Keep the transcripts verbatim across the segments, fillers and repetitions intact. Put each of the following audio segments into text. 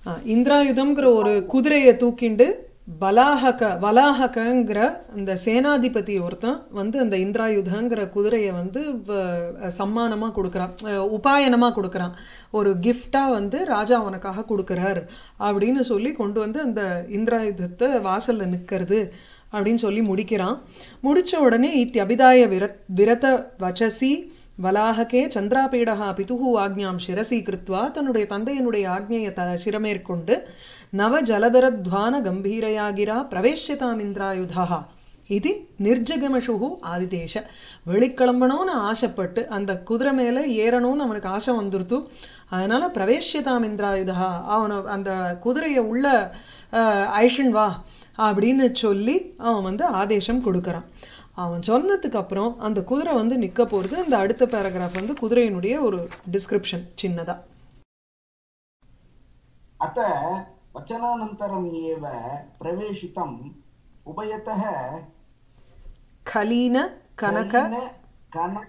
அஹ், இந்திராயுதம்ங்கிற ஒரு குதிரையை தூக்கிண்டு பலாஹக வலாஹகங்கிற அந்த சேனாதிபதி ஒருத்தன் வந்து அந்த இந்திராயுதங்கிற குதிரையை வந்து வ- சம்மானமா கொடுக்கறான், அஹ், உபாயனமா கொடுக்கறான், ஒரு கிஃப்டா வந்து ராஜா உனக்காக கொடுக்கறார் அப்படின்னு சொல்லி கொண்டு வந்து அந்த இந்திராயுதத்தை வாசல்ல நிக்கிறது அப்படின்னு சொல்லி முடிக்கிறான். முடிச்ச உடனே இத்தியபிதாய விரத் விரத வச்சசி வலாஹகே சந்திராபீடஹா பிதுஹு ஆக்ஞாம் சிரசி கிருத்வா, தன்னுடைய தந்தையனுடைய ஆக்ஞையை த சிரமேற்கொண்டு நவ ஜலதரத்வான கம்பீரயாகிரா பிரவேஷ்யதாம் இந்திராயுதா இது நிர்ஜகமஷுகு ஆதிதேஷ. வெளிக்கிளம்பணும்னு ஆசைப்பட்டு அந்த குதிரை மேல ஏறணும்னு அவனுக்கு ஆசை வந்துருத்து. அதனால பிரவேஷ்யதாம் இந்திராயுதா, அவனை அந்த குதிரையை உள்ள ஐஷன் வா அப்படின்னு சொல்லி அவன் வந்து ஆதேசம் கொடுக்கறான். அவன் சொன்னதுக்கு அப்புறம் அந்த குதிரை வந்து நிக்க போறது. அந்த அடுத்த பேராகிராஃப் வந்து குதிரையினுடைய ஒரு டிஸ்கிரிப்ஷன் சின்னதா. अत वचनानन्तरम् एव प्रवेशितम् उभयतः கலீன கனக कलिन कनक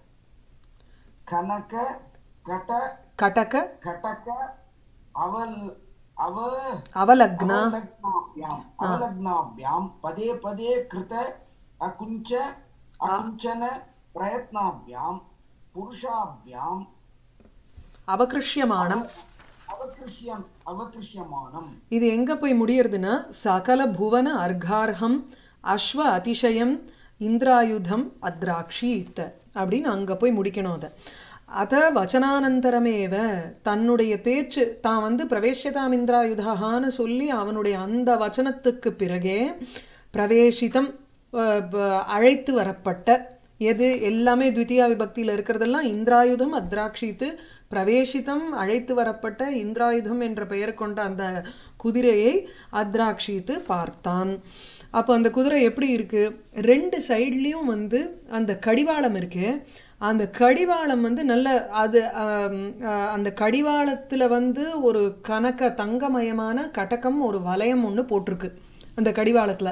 कनक कट கடக कटक अवल् अव அவலக்னா अवलग्नाभ्याम् अवलग्नाभ्यां पदे पदे कृत अकुञ्च अकुञ्चन प्रयत्नाभ्यां पुरुषाभ्यां அவகிருஷ்யமானம். अवकृष्यम् अवकृष्यमानम्. இது எங்க போய் முடியறதுன்னா சகல புவன அர்கார்ஹம் அஸ்வ அதிசயம் இந்திராயுதம் அத்ராக்ஷீத் அப்படின்னு அங்க போய் முடிக்கணும். அதை அத வச்சனானந்தரமேவ, தன்னுடைய பேச்சு தான் வந்து பிரவேசிதாம் இந்திராயுதான்னு சொல்லி அவனுடைய அந்த வச்சனத்துக்கு பிறகே பிரவேசிதம் அஹ், ப- அழைத்து வரப்பட்ட எது எல்லாமே த்விதியா விபக்தியில இருக்கிறதெல்லாம் இந்திராயுதம் அத்ராக்ஷித்து, பிரவேசிதம் அழைத்து வரப்பட்ட இந்திராயுதம் என்ற பெயர் கொண்ட அந்த குதிரையை அத்ராக்ஷித்து பார்த்தான். அப்போ அந்த குதிரை எப்படி இருக்கு, ரெண்டு சைட்லயும் வந்து அந்த கடிவாளம் இருக்கு. அந்த கடிவாளம் வந்து நல்ல அது ஆம், ஆஹ், அந்த கடிவாளத்துல வந்து ஒரு கனக தங்கமயமான கடகம் ஒரு வளையம் ஒண்ணு போட்டிருக்கு அந்த கடிவாளத்துல.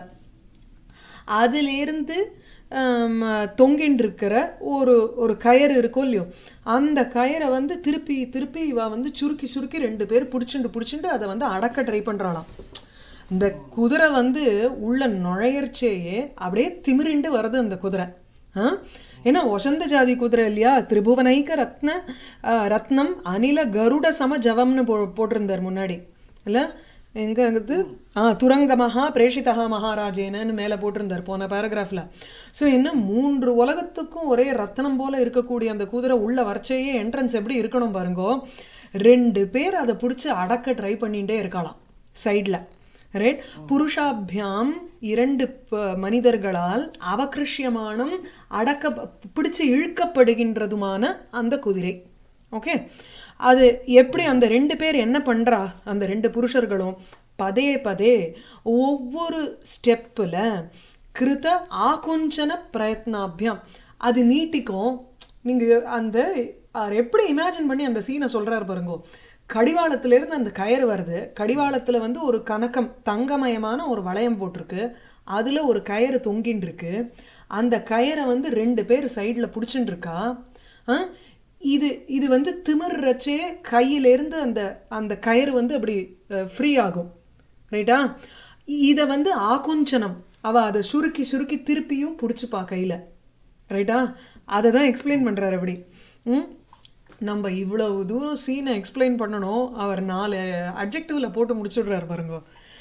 அதிலிருந்து ஆம், தொங்கின்னு இருக்கிற ஒரு ஒரு கயிறு இருக்கும் இல்லையோ, அந்த கயிறை வந்து திருப்பி திருப்பி இவ வந்து சுருக்கி சுருக்கி ரெண்டு பேர் பிடிச்சுண்டு பிடிச்சுண்டு அதை வந்து அடக்க ட்ரை பண்றாளாம். இந்த குதிரை வந்து உள்ள நுழையர்ச்சேயே அப்படியே திமிரிண்டு வருது அந்த குதிரை. ஆஹ் ஏன்னா வசந்த ஜாதி குதிரை இல்லையா, திரிபுவனைக்க ரத்ன ஆஹ், ரத்னம் அனில கருட சம ஜவம்னு போ போட்டிருந்தார் முன்னாடி இல்ல, எங்க அங்குது ஆஹ் துரங்கமஹா பிரேஷிதஹா மகாராஜேனன்னு மேல போட்டிருந்தார் போன பேராகிராஃப்ல. சோ என்ன மூன்று உலகத்துக்கும் ஒரே ரத்னம் போல இருக்கக்கூடிய அந்த குதிரை உள்ள வரைச்சேயே என்ட்ரன்ஸ் எப்படி இருக்கணும் பாருங்கோ. ரெண்டு பேர் அதை பிடிச்சு அடக்க ட்ரை பண்ணிட்டே இருக்கலாம் சைட்ல. ரைட், புருஷாபியாம் இரண்டு ப- மனிதர்களால் அவகிருஷ்யமானம் அடக்க பிடிச்சு இழுக்கப்படுகின்றதுமான அந்த குதிரை. ஓகே, அது எப்படி அந்த ரெண்டு பேர் என்ன பண்றா, அந்த ரெண்டு புருஷர்களும் பதே பதே ஒவ்வொரு ஸ்டெப்புல கிருத ஆகுஞ்சன பிரயத்னாபியம் அது நீட்டிக்கும். நீங்க அந்த அவர் எப்படி இமேஜின் பண்ணி அந்த சீனை சொல்றாரு பாருங்க. கடிவாளத்துல இருந்து அந்த கயிறு வருது, கடிவாளத்துல வந்து ஒரு கனகம் தங்கமயமான ஒரு வளையம் போட்டிருக்கு, அதுல ஒரு கயிறு தொங்கின்னு இருக்கு. அந்த கயிறை வந்து ரெண்டு பேர் சைடுல புடிச்சுட்டு இருக்கா. ஆஹ் இது இது வந்து திமிர்றச்சே கையில இருந்து அந்த அந்த கயிறு வந்து அப்படி ஃப்ரீ ஆகும். ரைட்டா, இத வந்து ஆகுஞ்சனம், அவ அதை சுருக்கி சுருக்கி திருப்பியும் புடிச்சுப்பா கையில. ரைட்டா, அதை தான் எக்ஸ்பிளைன் பண்றாரு அப்படி. ம் நம்ம இவ்வளவு தூரம் சீனை எக்ஸ்பிளைன் பண்ணணும், அவர் நாலு அட்ஜெக்டிவ்ல போட்டு முடிச்சுடுறாரு பாருங்க.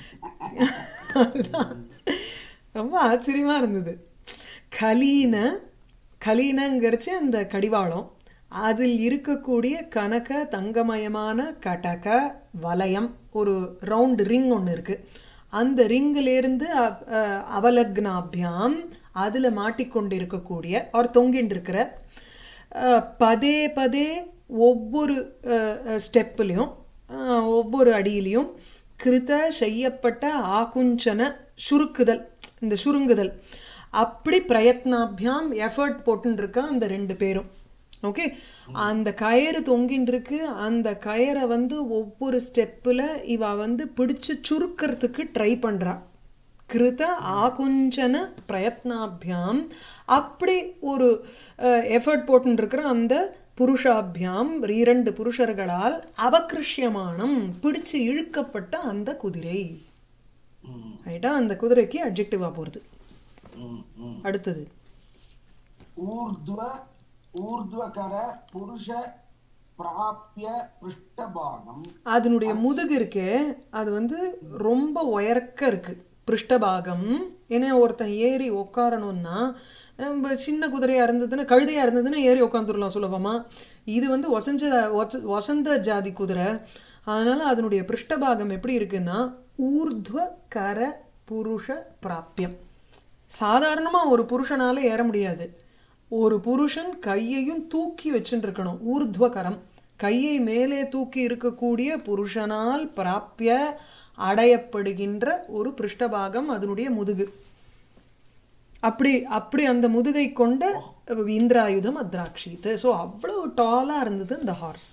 அதுதான் ரொம்ப ஆச்சரியமா இருந்தது. கலீன கலீனங்கிறச்சு அந்த கடிவாளம், அதில் இருக்கக்கூடிய கனக தங்கமயமான கடக வலயம், ஒரு ரவுண்ட் ரிங் ஒண்ணு இருக்கு. அந்த ரிங்ல இருந்து அ- அஹ் அவலக்னாபியாம் அதுல மாட்டிக்கொண்டு இருக்கக்கூடிய அவர் தொங்கின்னு இருக்கிற அஹ், பதே பதே ஒவ்வொரு ஸ்டெப்லையும் ஒவ்வொரு அடியிலையும் கிருத செய்யப்பட்ட ஆகுஞ்சன சுருக்குதல், இந்த சுருங்குதல் அப்படி பிரயத்னாபியாம் எஃபர்ட் போட்டுன்னு இருக்கா அந்த ரெண்டு பேரும். ஓகே, அந்த கயிறு தொங்கின்னு இருக்கு. அந்த கயிறை வந்து ஒவ்வொரு ஸ்டெப்புல இவ வந்து பிடிச்சு சுருக்கிறதுக்கு ட்ரை பண்றா. கிருத ஆகுஞ்சன பிரயத்னாபியாம் அப்படி ஒரு எஃபர்ட் போட்டுன்னு இருக்கிற அந்த புருஷாபியாம் இரண்டு புருஷர்களால் அவகிருஷ்யமானம் பிடிச்சு இழுக்கப்பட்ட அந்த குதிரை. ரைட்டா? அந்த குதிரைக்கு அட்ஜெக்டிவா போறது. அடுத்தது ஊர்த்வ ஊர்த்வகர புருஷ பிராப்ய பிருஷ்டபாகம். அதனுடைய முதுகு இருக்கே அது வந்து ரொம்ப உயர்க்க இருக்கு. பிருஷ்டபாகம் ஏன்னா ஒருத்தன் ஏறி உட்காரணும்னா சின்ன குதிரையா இருந்ததுன்னா கழுதையா இருந்ததுன்னா ஏறி உட்காந்துடலாம் சுலபமா. இது வந்து வசஞ்ச வசந்த ஜாதி குதிரை. அதனால அதனுடைய பிருஷ்டபாகம் எப்படி இருக்குன்னா ஊர்த்வ கர புருஷ பிராப்யம். சாதாரணமா ஒரு புருஷனால ஏற முடியாது. ஒரு புருஷன் கையையும் தூக்கி வச்சுட்டு இருக்கணும். ஊர்த்வ கரம் கையை மேலே தூக்கி இருக்கக்கூடிய புருஷனால் பிராப்ய அடையப்படுகின்ற ஒரு பிருஷ்டபாகம் அதனுடைய முதுகு. அப்படி அப்படி அந்த முதுகை கொண்ட இந்திராயுதம் அத்ராக்ஷித். சோ அவ்வளவு டாலா இருந்தது இந்த ஹார்ஸ்.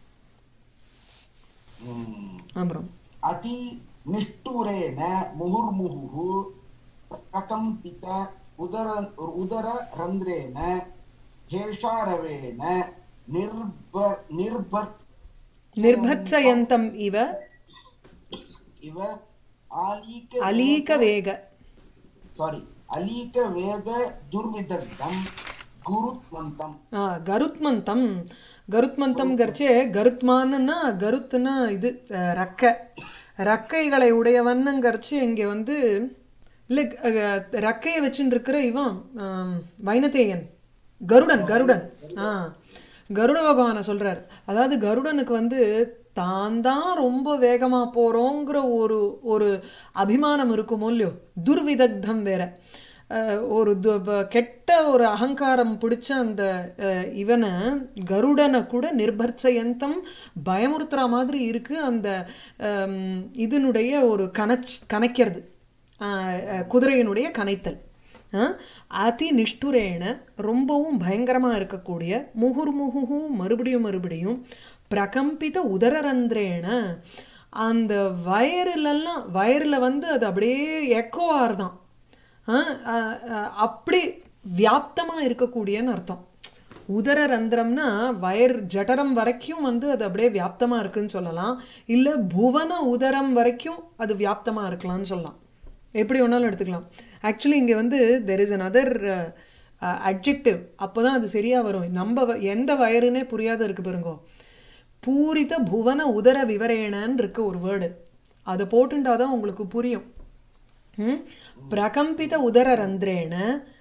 அப்புறம் அதி நிஷ்டூரேன முஹுர்முஹு பிரகம்பித உதர உதர ரந்திரேன ஹேஷாரவேன நிர்பர் நிர்பர் நிர்பர்ச்சயந்தம் இவ இவ ஆலீக அலீக வேக சாரி அலீக வேக துர்விதக்தம் குருத்மந்தம். ஆ கருத்மந்தம். கருத்மந்தம் கர்ச்சே கருத்மான்னா கருத்துனா இது ரக்க ரக்கைகளை உடையவன்னுங்கர்ச்சு இங்க வந்து இல்ல ரக்கையை வச்சுட்டு இருக்கிற இவன் வைனதேயன் கருடன் கருடன் ஆஹ் கருட பகவான சொல்றார். அதாவது கருடனுக்கு வந்து தான் தான் ரொம்ப வேகமா போறோங்கிற ஒரு ஒரு அபிமானம் இருக்குமோ இல்லையோ. துர்விதக்தம் வேற ஒரு கெட்ட ஒரு அகங்காரம் பிடிச்ச அந்த இவனை கருடனை கூட நிர்பர்ச்சயந்தம் பயமுறுத்துற மாதிரி இருக்கு. அந்த இதனுடைய ஒரு கனச் கனைக்கிறது குதிரையினுடைய கனைத்தல். அதி நிஷ்டுரேன ரொம்பவும் பயங்கரமா இருக்கக்கூடிய முகுர்முகு மறுபடியும் மறுபடியும் பிரகம்பித உதரரந்திரேன அந்த வயர்லாம் வயர்ல வந்து அது அப்படியே எக்கோ ஆறுதான். அப்படி வியாப்தமா இருக்கக்கூடியன்னு அர்த்தம். உதர ரந்திரம்னா வயர் ஜடரம் வரைக்கும் வந்து அது அப்படியே வியாப்தமா இருக்குன்னு சொல்லலாம். இல்ல புவன உதரம் வரைக்கும் அது வியாப்தமா இருக்கலாம்னு சொல்லலாம். எப்படி வேணாலும் எடுத்துக்கலாம். ஆக்சுவலி இங்க வந்து தெர் இஸ் another அட்ஜெக்டிவ். அப்போதான் அது சரியா வரும். நம்ம எந்த வயருன்னே புரியாத இருக்கு பாருங்கோ. பூரித புவன உதர விவரேனன்னு இருக்கு ஒரு வேர்டு. அதை போட்டுட்டாதான் உங்களுக்கு புரியும். ம் பிரகம்பித உதர ரந்திரேன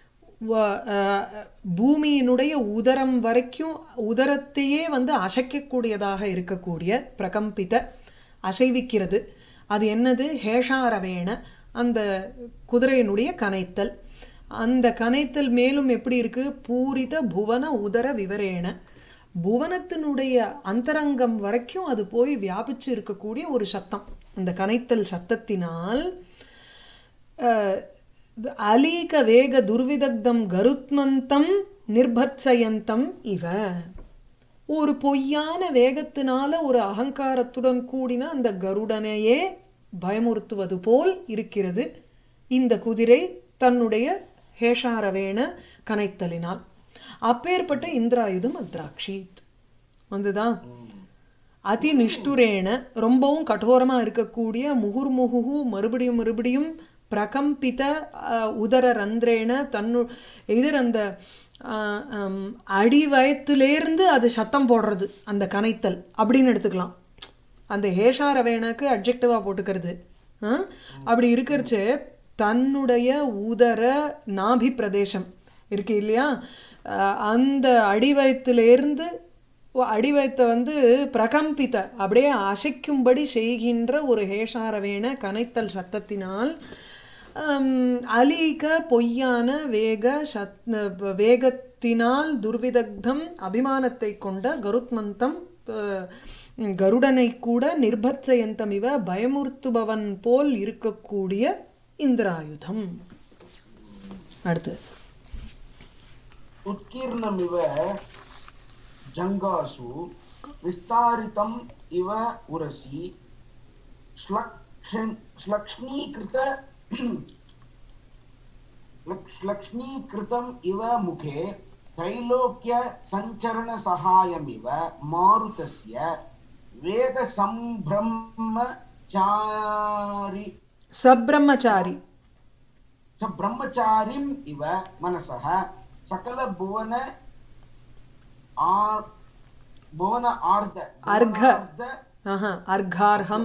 பூமியினுடைய உதரம் வரைக்கும் உதரத்தையே வந்து அசைக்கக்கூடியதாக இருக்கக்கூடிய பிரகம்பித அசைவிக்கிறது. அது என்னது? ஹேஷாரவேன அந்த குதிரையினுடைய கனைத்தல். அந்த கனைத்தல் மேலும் எப்படி இருக்கு? பூரித புவன உதர விவரேன புவனத்தினுடைய அந்தரங்கம் வரைக்கும் அது போய் வியாபிச்சு இருக்கக்கூடிய ஒரு சத்தம். அந்த கனைத்தல் சத்தத்தினால் அலீக வேக துர்விதக்தம் கருத்மந்தம் நிர்பர்ச்சயந்தம் இவ ஒரு பொய்யான வேகத்தினால ஒரு அகங்காரத்துடன் கூடின அந்த கருடனையே பயமுறுத்துவது போல் இருக்கிறது இந்த குதிரை தன்னுடைய ஹேஷாரவேன கனைத்தலினால். அப்பேற்பட்ட இந்திராயுதம் அத்ராக்ஷித் வந்துதான். அதி நிஷ்டுரேன ரொம்பவும் கடோரமா இருக்கக்கூடிய முகுர்முகு மறுபடியும் மறுபடியும் பிரகம்பித உதர ரந்திரேன தன்னு எதிர் அந்த அடி வயத்திலேருந்து அது சத்தம் போடுறது அந்த கனைத்தல் அப்படின்னு எடுத்துக்கலாம். அந்த ஹேஷாரவேனுக்கு அட்ஜெக்டிவா போட்டுக்கிறது. அப்படி இருக்கிறச்சு தன்னுடைய உதர நாபி பிரதேசம் இருக்கு இல்லையா, அந்த அடிவயத்திலிருந்து அடிவயத்தை வந்து பிரகம்பித்த அப்படியே அசைக்கும்படி செய்கின்ற ஒரு ஹேஷாரவேன கனைத்தல் சத்தத்தினால் அலீக பொய்யான வேக சத் வேகத்தினால் துர்விதக்தம் அபிமானத்தை கொண்ட கருத்மந்தம் கருடனை கூட நிர்பர்ச்சயந்தம் இவ பயமுறுத்துபவன் போல் இருக்கக்கூடிய இந்திராயுதம். அடுத்து உத்கீர்ணமிவ ஜங்காசு விஸ்தாரிதம் இவ உரசி ஸ்லக்ஷ்ணீகிருத ஸ்லக்ஷ்ணீகிருதம் இவ முகே त्रैलोक्य संचरण सहायमिव मारुतस्य वेग संभ्रमचारि சப்ரம்மச்சாரி च ब्रह्मचारिम् इव मनसः सकल भुवन आर् भुवन आर्ध अर्घ ஆஹா அர்கார்ஹம்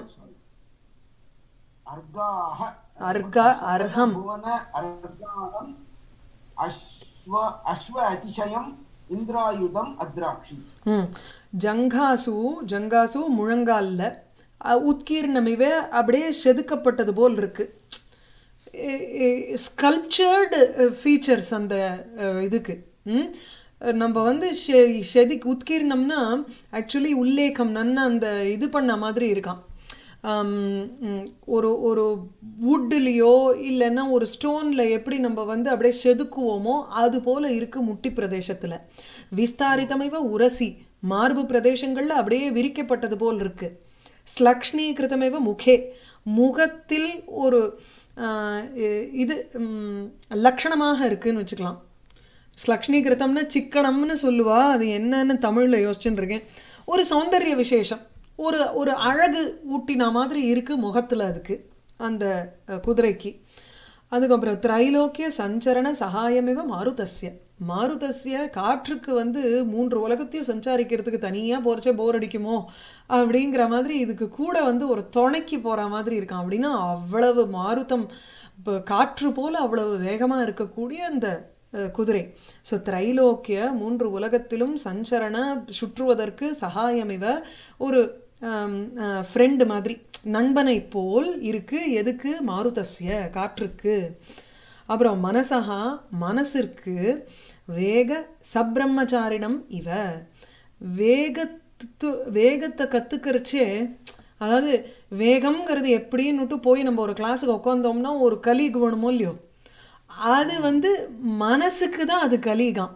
अर्गाः अर्घ अर्हम् भुवन अर्गाहम् अश्व अश्व अतिशयम् इन्द्रायुधम् अद्राक्षि ம் ஜங்காசு ஜங்காசு முழங்கால்ல உத்கீர்ணமிவே அப்படியே செதுக்கப்பட்டது போல் இருக்கு ஸ்கல்ப்சர்டு ஃபீச்சர்ஸ் அந்த இதுக்கு ம் நம்ம வந்து செதி உத்கீர்ணம்னா ஆக்சுவலி உல்லேகம் நன்னா அந்த இது பண்ண மாதிரி இருக்கான் ஒரு ஒரு வுட்லேயோ இல்லைன்னா ஒரு ஸ்டோனில் எப்படி நம்ம வந்து அப்படியே செதுக்குவோமோ அது போல இருக்கு முட்டி பிரதேசத்தில் விஸ்தாரிதமைவ உரசி மார்பு பிரதேசங்களில் அப்படியே விரிக்கப்பட்டது போல் இருக்கு ஸ்லக்ஷ்ணீகிருதமைவ முகே முகத்தில் ஒரு இது லக்ஷணமாக இருக்குன்னு வச்சுக்கலாம் ஸ்லக்ஷ்ணீகிருத்தம்னா சிக்கனம்னு சொல்லுவா அது என்னன்னு தமிழ்ல யோசிச்சுட்டு இருக்கேன் ஒரு சௌந்தர்ய விசேஷம் ஒரு ஒரு அழகு ஊட்டின மாதிரி இருக்கு முகத்துல அதுக்கு அந்த குதிரைக்கு அதுக்கப்புறம் திரைலோக்கிய சஞ்சரண சகாயமிவ மாருதஸ்ய மாருதஸ்ய காற்றுக்கு வந்து மூன்று உலகத்தையும் சஞ்சாரிக்கிறதுக்கு தனியா போறச்சே போர் அடிக்குமோ அப்படிங்கிற மாதிரி இதுக்கு கூட வந்து ஒரு துணைக்கு போற மாதிரி இருக்கான் அப்படின்னா அவ்வளவு மாருதம் காற்று போல அவ்வளவு வேகமா இருக்கக்கூடிய அந்த குதிரை ஸோ திரைலோக்கிய மூன்று உலகத்திலும் சஞ்சரண சுற்றுவதற்கு சகாயமிவ ஒரு ஃப்ரெண்டு மாதிரி நண்பனை போல் இருக்கு எதுக்கு மாருதஸ்ய காற்றுக்கு அப்புறம் மனசகா மனசிற்கு வேக சப்ரம்மச்சாரிணம் இவ வேகத்து வேகத்தை கத்துக்கிறச்சே அதாவது வேகம்ங்கிறது எப்படின்னுட்டு போய் நம்ம ஒரு கிளாஸுக்கு உட்காந்தோம்னா ஒரு கலீக் வேணுமோ இல்லையோ அது வந்து மனசுக்கு தான் அது கலீகாம்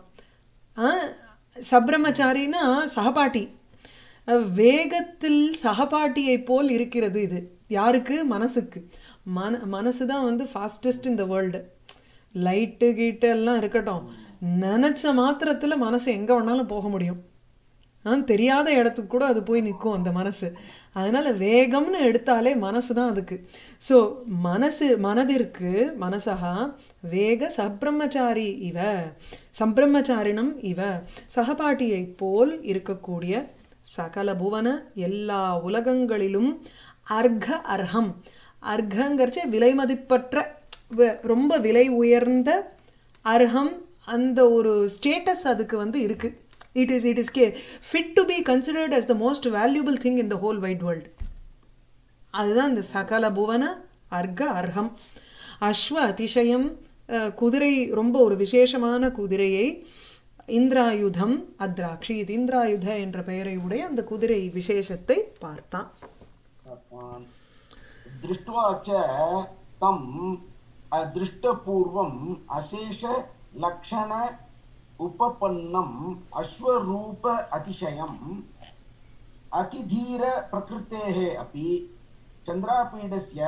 சப்ரம்மச்சாரின்னா சகபாட்டி வேகத்தில் சகபாட்டியை போல் இருக்கிறது இது யாருக்கு மனசுக்கு மன மனசு தான் வந்து ஃபாஸ்டஸ்ட் இந்த வேர்ல்டு லைட்டு கீட்டு எல்லாம் இருக்கட்டும் நினைச்ச மாத்திரத்துல மனசு எங்க வேணாலும் போக முடியும் தெரியாத இடத்துக்கு கூட அது போய் நிற்கும் அந்த மனசு அதனால வேகம்னு எடுத்தாலே மனசு தான் அதுக்கு ஸோ மனசு மனதிற்கு மனசகா வேக சப்ரம்மச்சாரி இவ சப்ரம்மச்சாரிணம் இவ சகபாட்டியை போல் இருக்கக்கூடிய சகல புவன எல்லா உலகங்களிலும் அர்க அர்ஹம் அர்கங்கிறச்சே விலை மதிப்பற்ற ரொம்ப விலை உயர்ந்த அர்ஹம் அந்த ஒரு ஸ்டேட்டஸ் அதுக்கு வந்து இருக்கு it is it is fit to be considered as the most valuable thing in the whole wide world அதுதான் இந்த சகல புவன அர்க அர்ஹம் அஸ்வ அதிசயம் குதிரை ரொம்ப ஒரு விசேஷமான குதிரையை இந்திராயுதம் அத்ராக்ஷி இது இந்திராயுத என்ற பெயரை உடைய அந்த குதிரை விசேஷத்தை பார்த்தான் திருஷ்டுவாச்ச தம் திருஷ்டபூர்வம் அசேஷ லக்ஷண उपपन्नम् अश्वरूप अतिशयम् अतिधीर प्रकृतेः अपि चन्द्रापीडस्य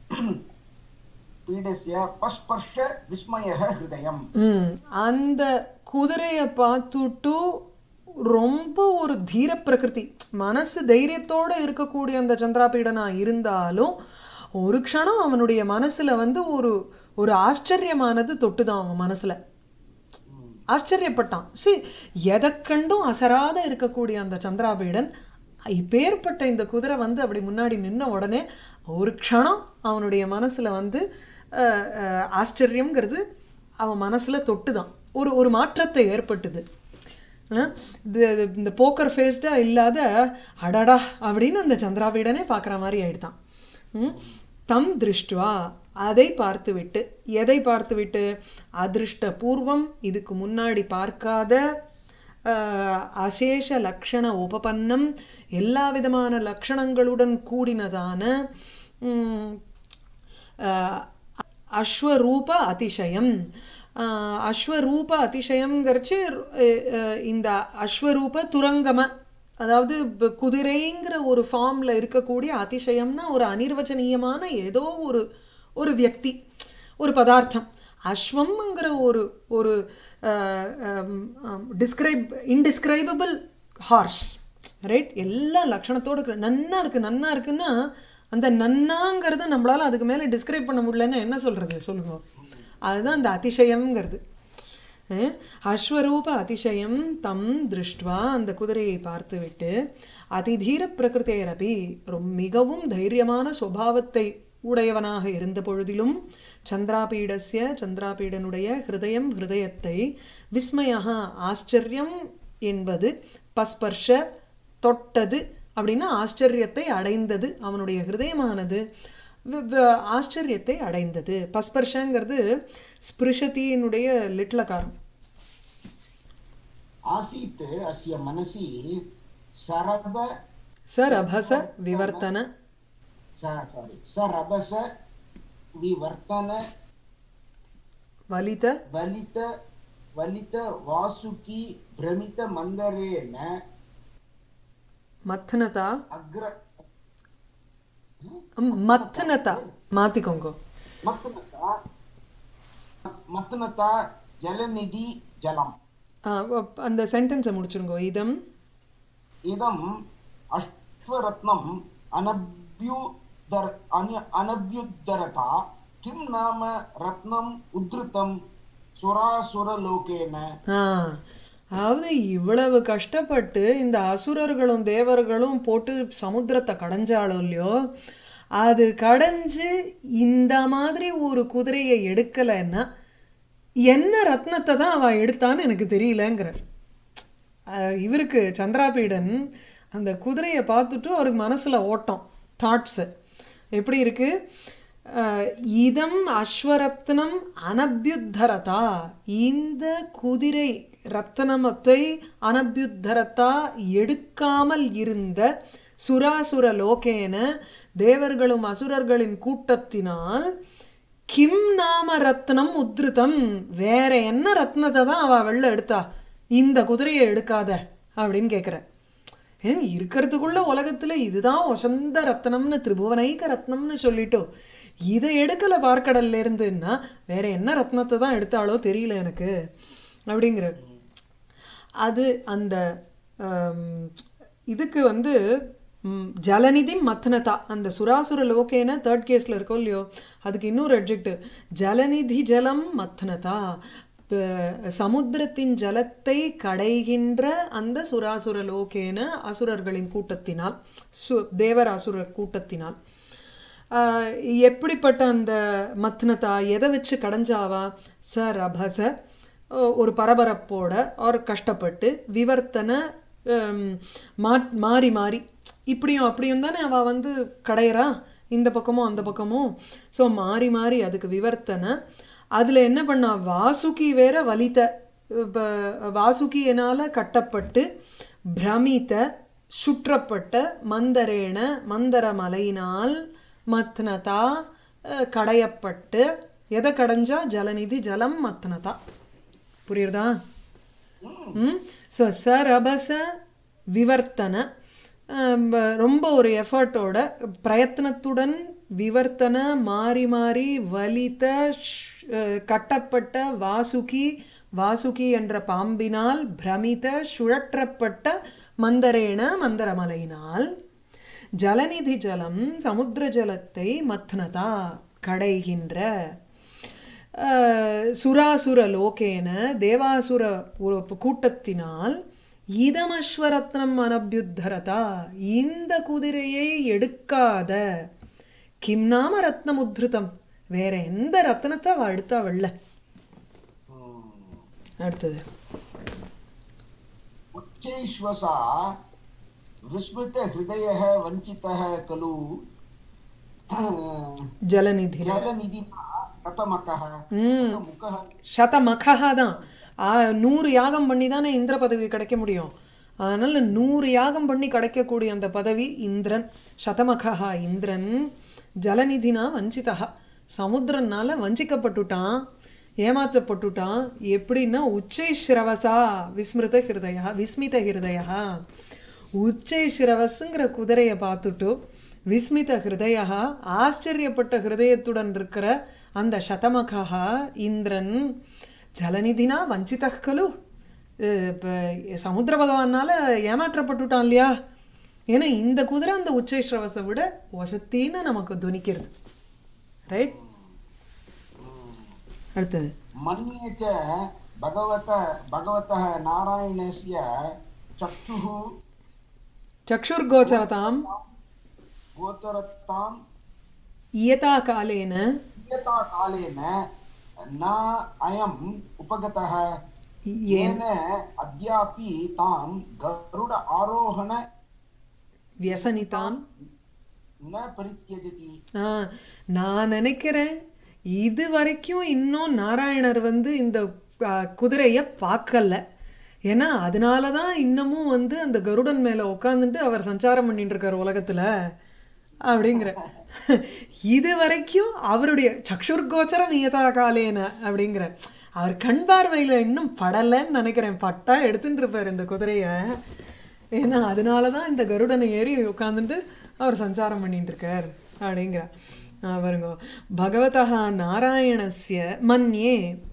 पीडस्य पस्पर्श विस्मयः हृदयम् அந்த குதிரையை பார்த்துட்டு ரொம்ப ஒரு தீர பிரகிருதி மனசு தைரியத்தோட இருக்கக்கூடிய அந்த சந்திராபீடனா இருந்தாலும் ஒரு க்ஷணம் அவனுடைய மனசுல வந்து ஒரு ஒரு ஆச்சரியமானது தொட்டுதான் அவன் மனசுல ஆச்சரியப்பட்டான் சி எதை கண்டும் அசராத இருக்கக்கூடிய அந்த சந்திராபீடன் இப்பேற்பட்ட இந்த குதிரை வந்து அப்படி முன்னாடி நின்ன உடனே ஒரு க்ஷணம் அவனுடைய மனசுல வந்து ஆச்சரியம்ங்கிறது அவன் மனசுல தொட்டுதான் ஒரு ஒரு மாற்றத்தை ஏற்பட்டுது இந்த போக்கர் ஃபேஸ்டா இல்லாத அடடா அப்படின்னு அந்த சந்திராபீடனே பார்க்குற மாதிரி ஆயிடுதான் தம் திருஷ்டுவா அதை பார்த்துவிட்டு எதை பார்த்துவிட்டு அதிருஷ்ட பூர்வம் இதுக்கு முன்னாடி பார்க்காத அசேஷ லக்ஷண உபபன்னம் எல்லா விதமான லக்ஷணங்களுடன் கூடினதான அஸ்வரூப அதிசயம் அஸ்வரூப அதிசயம்ங்கிறச்சு இந்த அஸ்வரூப துரங்கம அதாவது குதிரைங்கிற ஒரு ஃபார்ம்ல இருக்கக்கூடிய அதிசயம்னா ஒரு அனிர்வச்சனீயமான ஏதோ ஒரு ஒரு வியக்தி ஒரு பதார்த்தம் அஸ்வம்ங்கிற ஒரு ஒரு டிஸ்கிரைப் இன்டிஸ்கிரைபபிள் ஹார்ஸ், ரைட்? எல்லா லட்சணத்தோடு நன்னா இருக்கு. நன்னா இருக்குன்னா அந்த நன்னாங்கிறத நம்மளால அதுக்கு மேல டிஸ்கிரைப் பண்ண முடியலன்னு என்ன சொல்றது சொல்லுங்க. அதுதான் அந்த அதிசயம்ங்கிறது. அஸ்வரூப அதிசயம் தம் திருஷ்டுவா, அந்த குதிரையை பார்த்து விட்டு, அதிதீர பிரகிருதேரபி, மிகவும் தைரியமான சுபாவத்தை உடையவனாக இருந்த பொழுதிலும், சந்திராபீடஸ்ய, சந்திராபீடனுடைய ஹிருதயம், ஹிருதயத்தை, விஸ்மயா, ஆச்சரியம் என்பது, பஸ்பர்ஷ, தொட்டது அப்படின்னா ஆச்சரியத்தை அடைந்தது, அவனுடைய ஹிருதயமானது ஆச்சரியத்தை அடைந்தது. பஸ்பர்ஷங்கிறது ஸ்பிருஷதியினுடைய லிட்லகாரம். ஆசீத் அஸ்ய மனசி சரப சரபச விவர்த்தன சாரி சரபச விவர்த்தன வலித வலித வலித வாசுகி பிரமித மந்தரேன மத்னதா அக்ர மத்னதா மாத்திக்கோங்க. மத்னதா மத்னதா ஜலநிதி ஜலம். அந்த சென்டென்ஸை முடிச்சிருங்க. இதம் இதம் அஸ்வரத்னம் அனப்யுதர் அனப்யுத்தரதா கிம் நாம ரத்னம் உத்ருதம் சுராசுரலோகேன. அதாவது இவ்வளவு கஷ்டப்பட்டு இந்த அசுரர்களும் தேவர்களும் போட்டு சமுத்திரத்தை கடைஞ்சாலும் இல்லையோ, அது கடைஞ்சு இந்த மாதிரி ஒரு குதிரையை எடுக்கலைன்னா என்ன ரத்னத்தை தான் அவ எடுத்தான்னு எனக்கு தெரியலங்கிறார் இவருக்கு. சந்திராபீடன் அந்த குதிரையை பார்த்துட்டு அவருக்கு மனசுல ஓட்டம், தாட்ஸ் எப்படி இருக்கு? இதம் அஸ்வரத்னம் அனபியுத்தரதா, இந்த குதிரை ரத்னமத்தை அனபியுத்தரதா எடுக்காமல் இருந்த சுராசுர லோகேன, தேவர்களும் அசுரர்களின் கூட்டத்தினால், கிம் நாம ரத்னம் உத்ருதம், வேற என்ன ரத்னத்தை தான் அவ வெள்ள எடுத்தா, இந்த குதிரையை எடுக்காத அப்படின்னு கேட்கிற. இருக்கிறதுக்குள்ள உலகத்துல இதுதான் வசந்த ரத்னம்னு, திரிபுவனைக்க ரத்னம்னு சொல்லிட்டோ, இதை எடுக்கல பார்க்கடல்ல இருந்துன்னா வேற என்ன ரத்னத்தை தான் எடுத்தாலோ தெரியல எனக்கு அப்படிங்கிற. அது அந்த இதுக்கு வந்து ஜலநிதி மத்னதா, அந்த சுராசுர லோகேன தேர்ட் கேஸ்ல இருக்கோ இல்லையோ, அதுக்கு இன்னொரு அட்ஜெக்டிவ் ஜலநிதி ஜலம் மத்னதா, சமுத்திரத்தின் ஜலத்தை கடைகின்ற அந்த சுராசுர லோகேன, அசுரர்களின் கூட்டத்தினால், தேவர் அசுரர் கூட்டத்தினால். ஆஹ் எப்படிப்பட்ட அந்த மத்னதா, எதை வச்சு கடைஞ்சாவா? ச ரபச, ஒரு பரபரப்போட ஒரு கஷ்டப்பட்டு, விவர்த்தன மாறி மாறி இப்படியும் அப்படியும் தானே அவ வந்து கடையறா, இந்த பக்கமும் அந்த பக்கமும். ஸோ மாறி மாறி அதுக்கு விவர்த்தன. அதுல என்ன பண்ணா, வாசுகி வேற வலித்த, வாசுகியினால கட்டப்பட்டு, பிரமித சுற்றப்பட்ட, மந்தரேன மந்தர மலையினால், மத்னதா கடையப்பட்டு, எதை கடைஞ்சா? ஜலநிதி ஜலம் மத்னதா. புரியுறதா? ம் ஸோ சரபச விவர்த்தன, ரொம்ப ஒரு எஃபர்ட்டோட பிரயத்னத்துடன், விவர்த்தன மாறி மாறி, வலித கட்டப்பட்ட, வாசுகி வாசுகி என்ற பாம்பினால், பிரமித சுழற்றப்பட்ட, மந்தரேன மந்தரமலையினால், ஜலநிதி ஜலம் சமுத்திர ஜலத்தை, மத்னதா கடைகின்ற, சுராசுர லோகேன தேவாசுர கூட்டத்தினால், இதமஸ்வரத்னம் அனபியுத்தரதா, இந்த குதிரையை எடுக்காத, கிம் நாம ரத்னம் உத்ருதம், வேற எந்த ரத்னத்தை அவ எடுத்தா வெள்ள. அடுத்தது உச்சைஸ்வசா விஸ்மித ஹிருதயः வஞ்சிதः கலு ஜலநிதி ஜலநிதி சதமகஹ. சதமகஹ தான். நூறு யாகம் பண்ணி தானே இந்திர பதவி கிடைக்க முடியும். அதனால நூறு யாகம் பண்ணி கிடைக்கக்கூடிய அந்த பதவி இந்திரன். சதமகஹா இந்திரன். ஜலநிதினா வஞ்சிதா, சமுத்திரனால வஞ்சிக்கப்பட்டுட்டான், ஏமாற்றப்பட்டுட்டான். எப்படின்னா உச்சை ஸ்ரவசா விஸ்மிருத ஹிருதயா விஸ்மித ஹிருதயா. உச்சை ஸ்ரவசுங்கிற குதிரையை பார்த்துட்டு விஸ்மித ஹிருதயா, ஆச்சரியப்பட்ட ஹிருதயத்துடன் இருக்கிற அந்த சதமகா இந்திரன், ஜலநிதினா வஞ்சிதः கலு. இப்போ சமுத்திர பகவானால ஏமாற்றப்பட்டுட்டான் இல்லையா? ஏன்னா இந்த குதிரை அந்த உச்சைஸ்ரவசை விட வசத்தின்னு நமக்கு துணிக்கிறது. ரைட். அடுத்தது मन्ये च भगवत भगवतः नारायणस्य चक्षुः சக்ஷுர்கோச்சரதாம் गोचरताम् இயதா காலேன इयता कालेन न अयम् उपगतः येन अद्यापि तां गरुड आरोहण வியசனிதாம். न परित्यजति. நான் நினைக்கிறேன் இது வரைக்கும் இன்னும் நாராயணர் வந்து இந்த குதிரைய பார்க்கல. ஏன்னா அதனாலதான் இன்னமும் வந்து அந்த கருடன் மேல உட்காந்துட்டு அவர் சஞ்சாரம் பண்ணிட்டு இருக்காரு உலகத்துல அப்படிங்கிற. இது வரைக்கும் அவருடைய சக்ஷுர்கோச்சரம் நியதா காலேன அப்படிங்கிற அவர் கண் பார்வையில இன்னும் படலன்னு நினைக்கிறேன். பட்டா எடுத்துட்டு இருப்பாரு இந்த குதிரைய. ஏன்னா அதனாலதான் இந்த கருடனை ஏறி உட்காந்துட்டு அவர் சஞ்சாரம் பண்ணிட்டு இருக்கார் அப்படிங்கிற. பாருங்க, பகவதः நாராயணஸ்ய மன்யே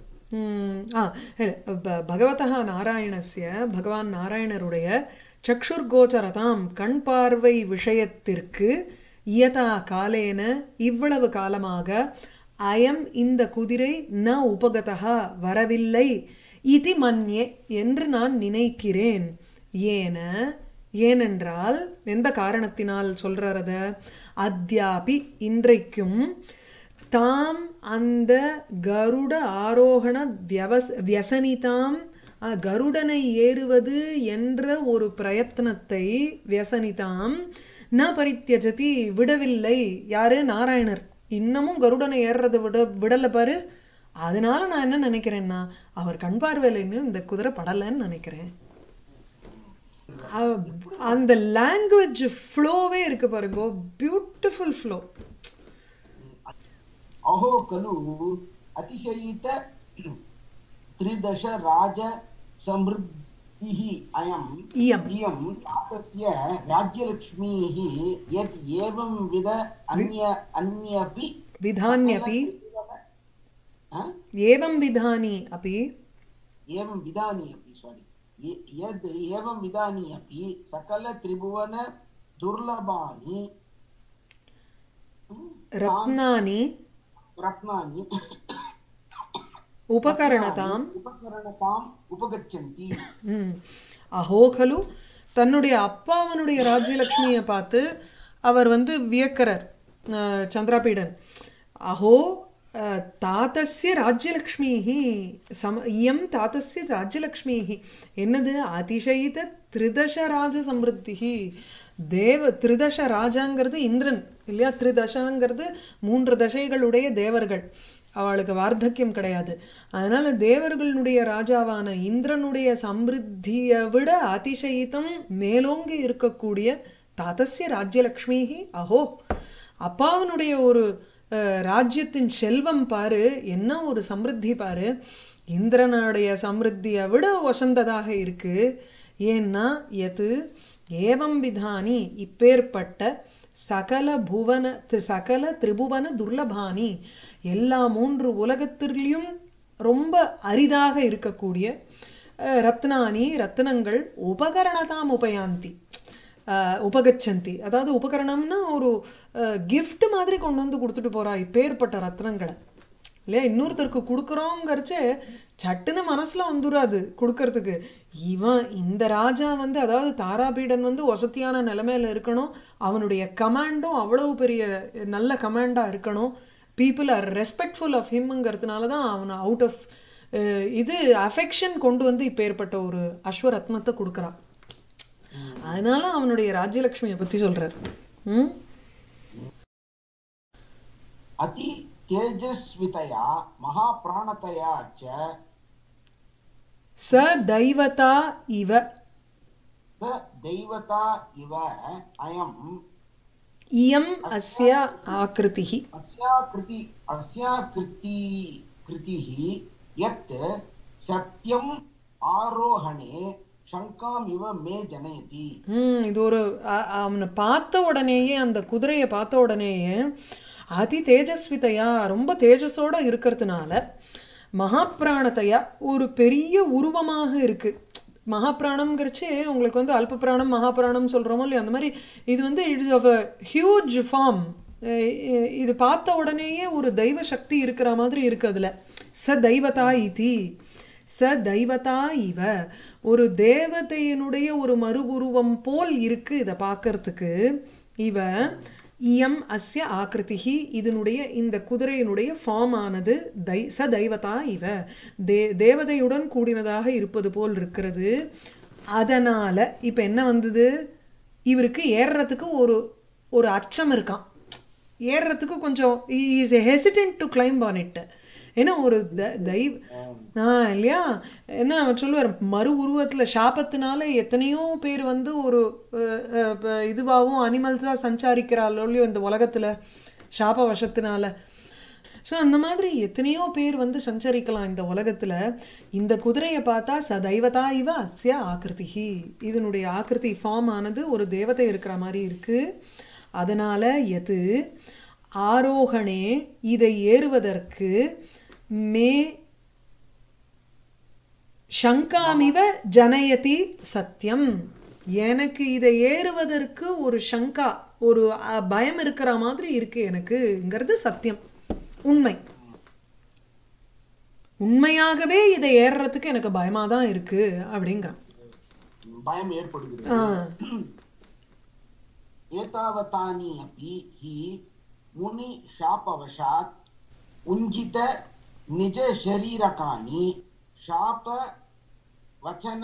பகவதः நாராயணஸ்ய பகவான் நாராயணருடைய சக்ஷுர்கோச்சரதாம் கண் பார்வை விஷயத்திற்கு இயதா காலேன இவ்வளவு காலமாக அயம் இந்த குதிரை ந உபகதா வரவில்லை இதி மன்யே என்று நான் நினைக்கிறேன். ஏன ஏனென்றால் எந்த காரணத்தினால் சொல்றத அத்யாபி இன்றைக்கும் தாம் அந்த கருட ஆரோகண வியவஸ் வியசனிதாம் கருடனை ஏறுவது என்ற ஒரு பிரயத்னத்தை வியசனிதாம் ந பரித்யஜதி விடவில்லை. யாரு? நாராயணர். இன்னமும் கருடனை ஏறுறது விட விடல பாரு. அதனால நான் என்ன நினைக்கிறேன்னா அவர் கண் பார்வையில இன்னும் இந்த குதிரை படலன்னு நினைக்கிறேன். அந்த லாங்குவேஜ் ஃப்ளோவே இருக்கு பாருங்க, பியூட்டிஃபுல் ஃப்ளோ. अहो खलु अतिशयित त्रिदश राज समृद्धिः अयम् इयम् इयं तातस्य राज्यलक्ष्मीः यत् एवं विध अन्य अन्यपि विधान्यपि एवं विधानि अपि एवं विधानि अपि सॉरी यद् एवं विधानि अपि सकल त्रिभुवन दुर्लभानि रत्नानि रत्नानि उपकरणताम् उपकरणताम् उपगच्छन्ति. अहो खलु தன்னுடைய அப்பாவனுடைய ராஜ்யலட்சுமியை பார்த்து அவர் வந்து வியக்கறார் சந்திராபீடன். அஹோ தாத்தஸ்ய ராஜ்யலக்ஷ்மிஹி சம இயம் தாத்தஸ்ய ராஜ்யலக்ஷ்மிஹி என்னது அதிசயித திரிதச ராஜ சம்ருத்திஹி. தேவ திரிதச ராஜாங்கிறது இந்திரன் இல்லையா? திரிதசாங்கிறது மூன்று தசைகளுடைய தேவர்கள். அவளுக்கு வார்த்தக்கியம் கிடையாது. அதனால தேவர்களுடைய ராஜாவான இந்திரனுடைய சம்ருத்தியை விட அதிசயித்தம் மேலோங்கி இருக்கக்கூடிய தாத்தஸ்ய ராஜ்யலக்ஷ்மிஹி. அஹோ அப்பாவனுடைய ஒரு ராஜ்யத்தின் செல்வம் பாரு, என்ன ஒரு சம்ருத்தி பாரு. இந்திரனுடைய சம்ருத்தியை விட வசந்ததாக இருக்கு. ஏன்னா எது ஏவம் விதானி இப்பேற்பட்ட சகல புவன சகல திரிபுவன துர்லபானி எல்லா மூன்று உலகத்திலையும் ரொம்ப அரிதாக இருக்கக்கூடிய ரத்னானி ரத்னங்கள் உபகரணதாம் உபயாந்தி உபகச்சந்தி. அதாவது உபகரணம்னா ஒரு கிஃப்ட் மாதிரி கொண்டு வந்து கொடுத்துட்டு போறா இப்பேற்பட்ட ரத்னங்களை இல்லையா? இன்னொருத்தருக்கு கொடுக்குறோங்கிறச்சே சட்டுன்னு மனசுல வந்துடாது கொடுக்கறதுக்கு. இவன் இந்த ராஜா வந்து அதாவது தாராபீடன் வந்து வசதியான நிலைமையில இருக்கணும். அவனுடைய கமாண்டும் அவ்வளவு பெரிய நல்ல கமாண்டா இருக்கணும். பீப்புள் ஆர் ரெஸ்பெக்ட்ஃபுல் ஆஃப் ஹிம்ங்கிறதுனாலதான் அவன் அவுட் ஆஃப் இது அஃபெக்ஷன் கொண்டு வந்து இப்ப ஏற்பட்ட ஒரு அஸ்வரத்னத்தை கொடுக்கறான். அதனால அவனுடைய ராஜ்யலட்சுமியை பத்தி சொல்றார். உம் அதி தேஜஸ்விதயா மகாபிராணதயா ச ச தைவதா இவ ச தைவதா இவ அயம் இயம் அஸ்ய ஆக்ருதிஹி அஸ்யா கிருதி அஸ்யா கிருதி கிருதிஹி யத் சத்யம் ஆரோஹணே சங்காம் இவ மே ஜனயதி. ஹம் இது ஒரு அவனை பார்த்த உடனேயே அந்த குதிரையை பார்த்த உடனேயே அதி தேஜஸ்விதையா ரொம்ப தேஜஸோட இருக்கிறதுனால மகாபிராணத்தையா ஒரு பெரிய உருவமாக இருக்கு. மகாபிராணம்ங்கிறச்சே உங்களுக்கு வந்து அல்ப பிராணம் மகாபிராணம் சொல்றோமோ இல்லையா, அந்த மாதிரி இது வந்து it is of a huge form. இது பார்த்த உடனேயே ஒரு தெய்வ சக்தி இருக்கிற மாதிரி இருக்கு அதுல. ச தெய்வதா இதி, ச தெய்வதா இவ, ஒரு தேவதையினுடைய ஒரு மறுபுருவம் போல் இருக்கு இதை பார்க்கறதுக்கு. இவ இயம் அஸ்ய ஆக்ருதிஹி, இதனுடைய இந்த குதிரையினுடைய ஃபார்ம் ஆனது தை ச தெய்வதா இவ, தே தேவதையுடன் கூடினதாக இருப்பது போல் இருக்கிறது. அதனால இப்ப என்ன வந்தது, இவருக்கு ஏறுறதுக்கு ஒரு ஒரு அச்சம் இருக்கான், ஏறுறதுக்கு கொஞ்சம் is hesitant to climb on it. ஏன்னா ஒரு தெய்வ ஆஹ் இல்லையா, என்ன அவர் சொல்லுவார், மறு உருவத்துல சாபத்தினால எத்தனையோ பேர் வந்து ஒரு இதுவாகவும் அனிமல்ஸா சஞ்சாரிக்கிறாளோ இல்லையோ இந்த உலகத்துல சாப வசத்தினால. ஸோ அந்த மாதிரி எத்தனையோ பேர் வந்து சஞ்சரிக்கலாம் இந்த உலகத்துல. இந்த குதிரையை பார்த்தா ச தெய்வதா இவ அஸ்ய ஆக்ருதிஹி, இதனுடைய ஆக்ருதி ஃபார்ம் ஆனது ஒரு தேவதை இருக்கிற மாதிரி இருக்கு. அதனால எது ஆரோகணே, இதை ஏறுவதற்கு மே சங்காமிவ ஜனயதி சத்தியம், எனக்கு இதை ஏறுவதற்கு ஒரு சங்கா ஒரு பயம் இருக்கிற மாதிரி இருக்கு எனக்குங்கிறது சத்தியம், உண்மை. உண்மையாகவே இதை ஏறுறதுக்கு எனக்கு பயமா தான் இருக்கு அப்படிங்கிற பயம் ஏற்படுகிறது. ஏதாவதானி அப்பி ஹி முனி ஷாபவசாத் உஞ்சித நிஜ ஷரீரகானி ஷாப வச்சன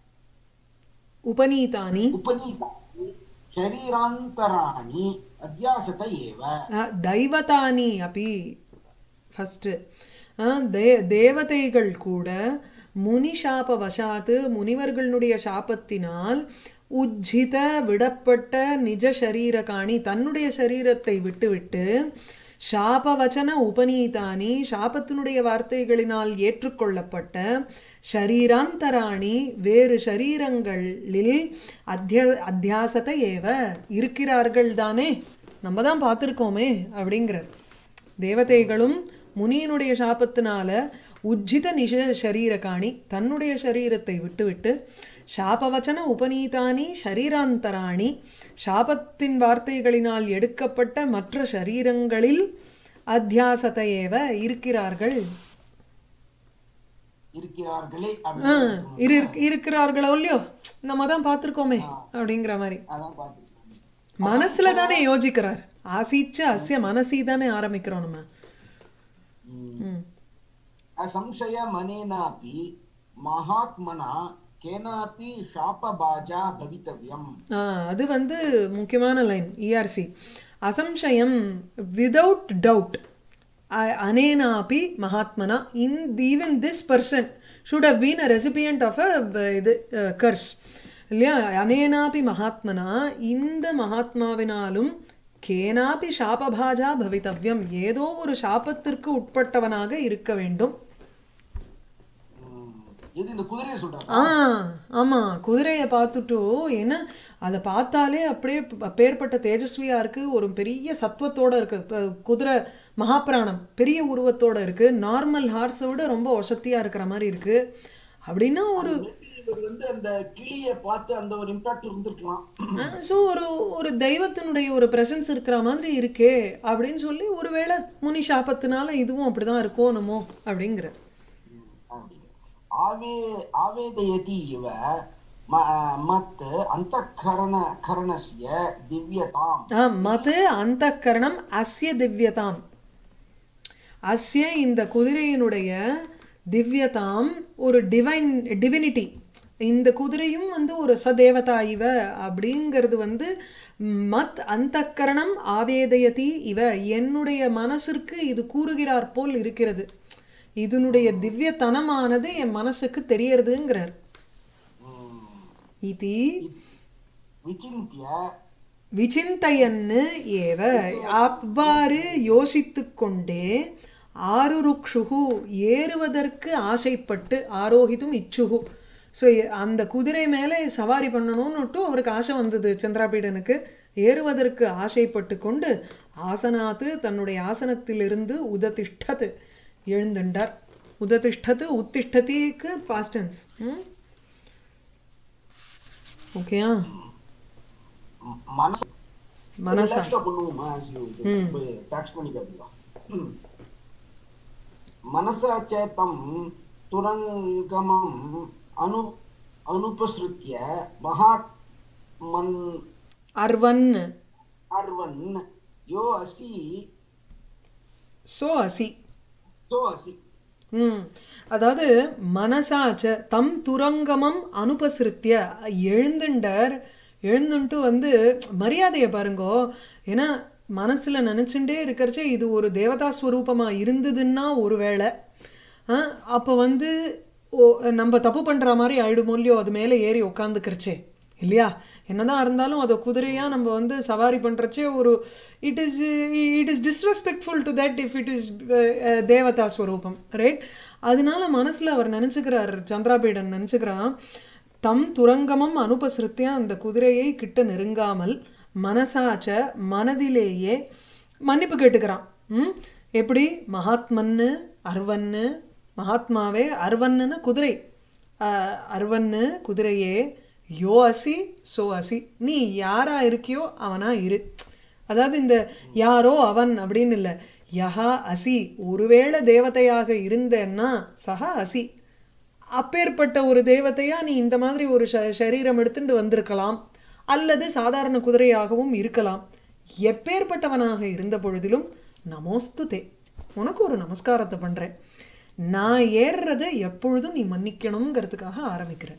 உபநீதானி உபநீதானி ஷரீராந்தராணி அத்தியாசத ஏவ. தெய்வதானி அப்பி ஃபர்ஸ்ட் தேவதைகள் கூட முனி சாப வசாத்து, முனிவர்களுடைய சாபத்தினால் உஜ்ஜித விடப்பட்ட நிஜ ஷரீரகாணி, தன்னுடைய சரீரத்தை விட்டுவிட்டு சாபவச்சன உபநீதானி, சாபத்தினுடைய வார்த்தைகளினால் ஏற்றுக்கொள்ளப்பட்ட ஷரீராந்தராணி, வேறு ஷரீரங்களில் அத்திய அத்தியாசத்தை ஏவ இருக்கிறார்கள் தானே, நம்ம தான் பார்த்துருக்கோமே அப்படிங்கிறார். தேவதைகளும் முனியினுடைய சாபத்தினால உஜ்ஜித நிஷ ஷரீரகாணி, தன்னுடைய சரீரத்தை விட்டுவிட்டு சாபவச்சன உபநீதானி ஷரீராந்தராணி, சாபத்தின் வார்த்தைகளினால் எடுக்கப்பட்ட மற்ற ஷரீரங்களில் அத்தியாசத்தையேவ இருக்கிறார்கள். இருக்கிறார்களோ இல்லையோ, நம்ம தான் பார்த்திருக்கோமே அப்படிங்கிற மாதிரி மனசுல தானே யோசிக்கிறார். ஆசீச்ச அஸ்ய மனசி தானே ஆரம்பிக்கிறோம் நம்ம. அசம்சய மனேனாபி மகாத்மனா கேனாபி ஷாபபாஜா பவிதவ்யம். அது வந்து முக்கியமான லைன் இஆர்சி. அசம்சயம் விதவுட் டவுட், அனேனாபி மகாத்மனா, in even this person should have been a recipient of a இது curse இல்லையா. அனேனாபி மகாத்மனா, இந்த மகாத்மாவினாலும் கேனாபி சாபபாஜா பவிதவ்யம், ஏதோ ஒரு சாபத்திற்கு உட்பட்டவனாக இருக்க வேண்டும். ஆஹ் ஆமா, குதிரைய பார்த்துட்டோ, ஏன்னா அதை பார்த்தாலே அப்படியே அப்பேற்பட்ட தேஜஸ்வியா இருக்கு, ஒரு பெரிய சத்துவத்தோட இருக்கு. குதிரை மகாபிராணம் பெரிய உருவத்தோட இருக்கு, நார்மல் ஹார்ஸை விட ரொம்ப வசதியா இருக்கிற மாதிரி இருக்கு. அப்படின்னா ஒரு ஒரு ஒரு தெய்வத்தினுடைய ஒரு பிரசன்ஸ் இருக்கிற மாதிரி இருக்கே அப்படின்னு சொல்லி, ஒருவேளை முனி சாபத்தினால இதுவும் அப்படிதான் இருக்கோ என்னமோ அப்படிங்கிற ஆவேதயதி இவ மத் அந்தఃகரண கரணஸ்ய திவ்யதாம். மத் அந்தఃகரணம் அஸ்ய திவ்யதாம், அஸ்ய இந்த குதிரையினுடைய திவ்யதாம் ஒரு டிவைன் டிவினிட்டி. இந்த குதிரையும் வந்து ஒரு சதேவதா இவ அப்படிங்கிறது வந்து மத் அந்தఃகரணம் ஆவேதயதி இவ, என்னுடைய மனசிற்கு இது கூறுகிறார் போல் இருக்கிறது, இதனுடைய திவ்யத்தனமானது என் மனசுக்கு தெரியறதுங்கிறார். இது விசிந்தயன்னு ஏவ, அவ்வாறு யோசித்துக் கொண்டே ஆருருக்ஷுகு ஏறுவதற்கு ஆசைப்பட்டு, ஆரோகிதும் இச்சுகு, ஸோ அந்த குதிரை மேலே சவாரி பண்ணணும்னுட்டு அவருக்கு ஆசை வந்தது சந்திராபீடனுக்கு. ஏறுவதற்கு ஆசைப்பட்டு கொண்டு ஆசனாத்து தன்னுடைய ஆசனத்திலிருந்து உததிஷ்டது எழுந்துண்டார். உததிஷ்டத்து உத்திஷ்டதிக்கு பாஸ்ட் டென்ஸ். ஓகேயா? மனச மனசா பண்ணுவோமா டாக்ஸ் பண்ணிக்காதீங்க. மனசா சேத்தம் துரங்கமம் அனு அனுபஸ்ருத்ய மகாத்மன் அர்வன் அர்வன் யோ அசி சோ அசி. சோ அசி. ம் அதாவது மனசாச்ச தம் துரங்கமம் அனுபசிருத்திய எழுந்துண்டர் எழுந்துட்டு வந்து மரியாதையை பாருங்கோ. ஏன்னா மனசுல நினைச்சுட்டே இருக்கிறச்சே இது ஒரு தேவதா ஸ்வரூபமா இருந்ததுன்னா ஒருவேளை அப்ப வந்து நம்ம தப்பு பண்ற மாதிரி ஆயிடுமோ இல்லையோ அது மேல ஏறி உட்காந்துக்கிறச்சே இல்லையா? என்னதான் இருந்தாலும் அதை குதிரையா நம்ம வந்து சவாரி பண்றச்சே ஒரு it is it is disrespectful to that if it is தேவதா ஸ்வரூபம், ரைட்? அதனால மனசுல அவர் நினைச்சுக்கிறார், சந்திராபீடன் நினைச்சுக்கிறான், தம் துரங்கமம் அனுபசிருத்தியா அந்த குதிரையை கிட்ட நெருங்காமல் மனசாச்ச மனதிலேயே மன்னிப்பு கேட்டுக்கிறான். ம் எப்படி? மகாத்மன்னு அர்வன்னு, மகாத்மாவே அர்வன்னு குதிரை, அர்வன்னு குதிரையே, யோ அசி சோ அசி, நீ யாரா இருக்கியோ அவனா இரு. அதாவது இந்த யாரோ அவன் அப்படின்னு இல்லை, யஹா அசி, ஒருவேளை தேவதையாக இருந்தேன்னா சஹா அசி, அப்பேற்பட்ட ஒரு தேவதையா நீ இந்த மாதிரி ஒரு சரீரம் எடுத்துட்டு வந்திருக்கலாம், அல்லது சாதாரண குதிரையாகவும் இருக்கலாம். எப்பேற்பட்டவனாக இருந்த பொழுதிலும் நமோஸ்து தே, உனக்கு ஒரு நமஸ்காரத்தை பண்றேன், நான் ஏறுறதை எப்பொழுதும் நீ மன்னிக்கணுங்கிறதுக்காக ஆரம்பிக்கிறார்.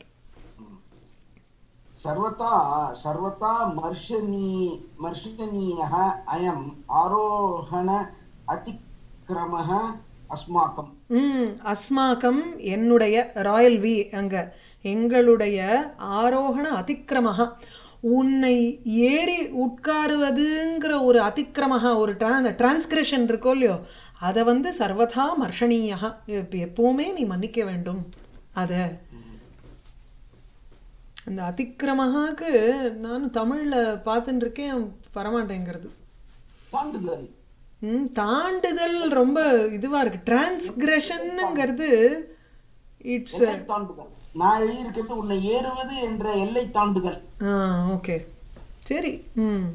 சர்வதா சர்வதா மர்ஷனீ மர்ஷனீயः அயம் ஆரோஹண அதிக்ரமः அஸ்மாக்கம். ம் அஸ்மாக்கம் என்னுடைய ராயல் வி அங்க எங்களுடைய ஆரோகண அதிக்கிரமஹ, உன்னை ஏறி உட்காருவதுங்கிற ஒரு அதிக்கிரமஹா ஒரு டிரான்ஸ்கிரஷன் இருக்கோ இல்லையோ அதை வந்து சர்வதா மர்ஷனீயா, எப்பவுமே நீ மன்னிக்க வேண்டும். அத அந்த அதிக்கிரமஹாக்கு நான் தமிழ்ல பார்த்துட்டு இருக்கேன், வரமாட்டேங்கிறது. ம் தாண்டுதல் ரொம்ப இதுவா இருக்கு. டிரான்ஸ்கிரஷன்ங்கிறது இட்ஸ் நான் எழுதியிருக்கிறது உன்னை ஏறுவது என்ற எல்லை தாண்டுதல். ஓகே சரி. ம்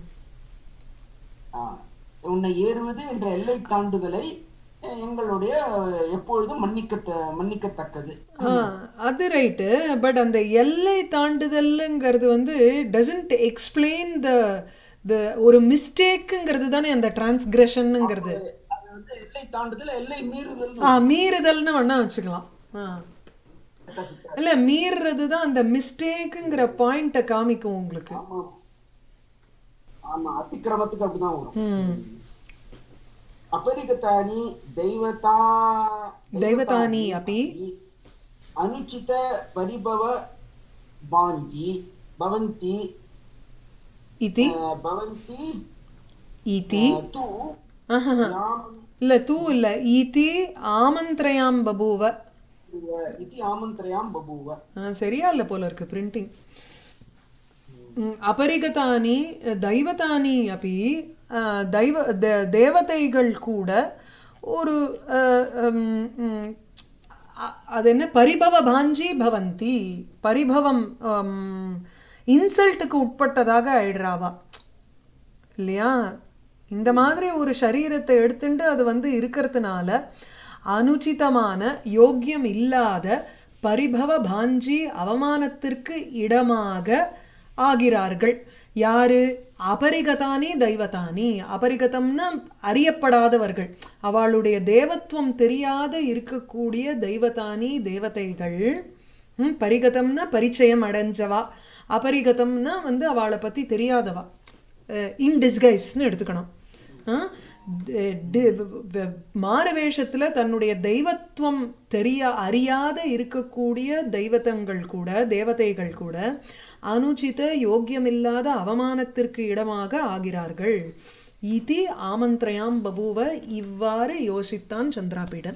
உன்னை ஏறுவது என்ற எல்லை தாண்டுதலை எங்களுடைய எப்பொழுதும் மன்னிக்க மன்னிக்கத்தக்கது. அது ரைட்டு. பட் அந்த எல்லை தாண்டுதல்ங்கிறது வந்து டசன்ட் எக்ஸ்பிளைன் த த ஒரு மிஸ்டேக்குங்கிறது தானே அந்த டிரான்ஸ்கிரஷன்ங்கிறது. எல்லை தாண்டுதல் எல்லை மீறுதல். ஆ மீறுதல்னு வேணா வச்சுக்கலாம். இல்ல மீறுறது தான் அந்த மிஸ்டேக்குங்கிற பாயிண்ட காமிக்கும் உங்களுக்கு. ஆமா அதிக்கிரமத்துக்கு அப்படிதான் வரும். अपरिगतानि दैवता दैवतानि अपि अनुचित परिभव भांजी भवन्ति इति भवन्ति इति तु இல்ல தூ இல்ல इति आमन्त्रयां बभूव इति आमन्त्रयां बभूव. சரியா இல்ல போல இருக்கு பிரிண்டிங். அபரிகதானி தைவதானி அப்படி தெய்வ தேவதைகள் கூட ஒரு அது என்ன பரிபவ பாஞ்சி பவந்தி, பரிபவம் இன்சல்ட்டுக்கு உட்பட்டதாக ஆயிடுறாவா இல்லையா? இந்த மாதிரி ஒரு சரீரத்தை எடுத்துட்டு அது வந்து இருக்கிறதுனால அனுச்சிதமான யோக்கியம் இல்லாத பரிபவ பாஞ்சி அவமானத்திற்கு இடமாக ஆகிறார்கள். யாரு? அபரிகதானி தெய்வதானி. அபரிகதம்னா அறியப்படாதவர்கள், அவளுடைய தேவத்துவம் தெரியாத இருக்கக்கூடிய தெய்வதானி தேவதைகள். ம் பரிகதம்னா பரிச்சயம் அடைஞ்சவா, அபரிகதம்னா வந்து அவளை பத்தி தெரியாதவா, இன் டிஸ்கைஸ்ன்னு எடுத்துக்கணும். மாறுவேஷத்துல தன்னுடைய தெய்வத்துவம் தெரிய அறியாத இருக்கக்கூடிய தெய்வத்தங்கள் கூட தேவதைகள் கூட அனுச்சித யோக்கியமில்லாத அவமானத்திற்கு இடமாக ஆகிறார்கள். இதி ஆமந்திரயாம் பபூவ, இவ்வாறு யோசித்தான் சந்திராபீடன்.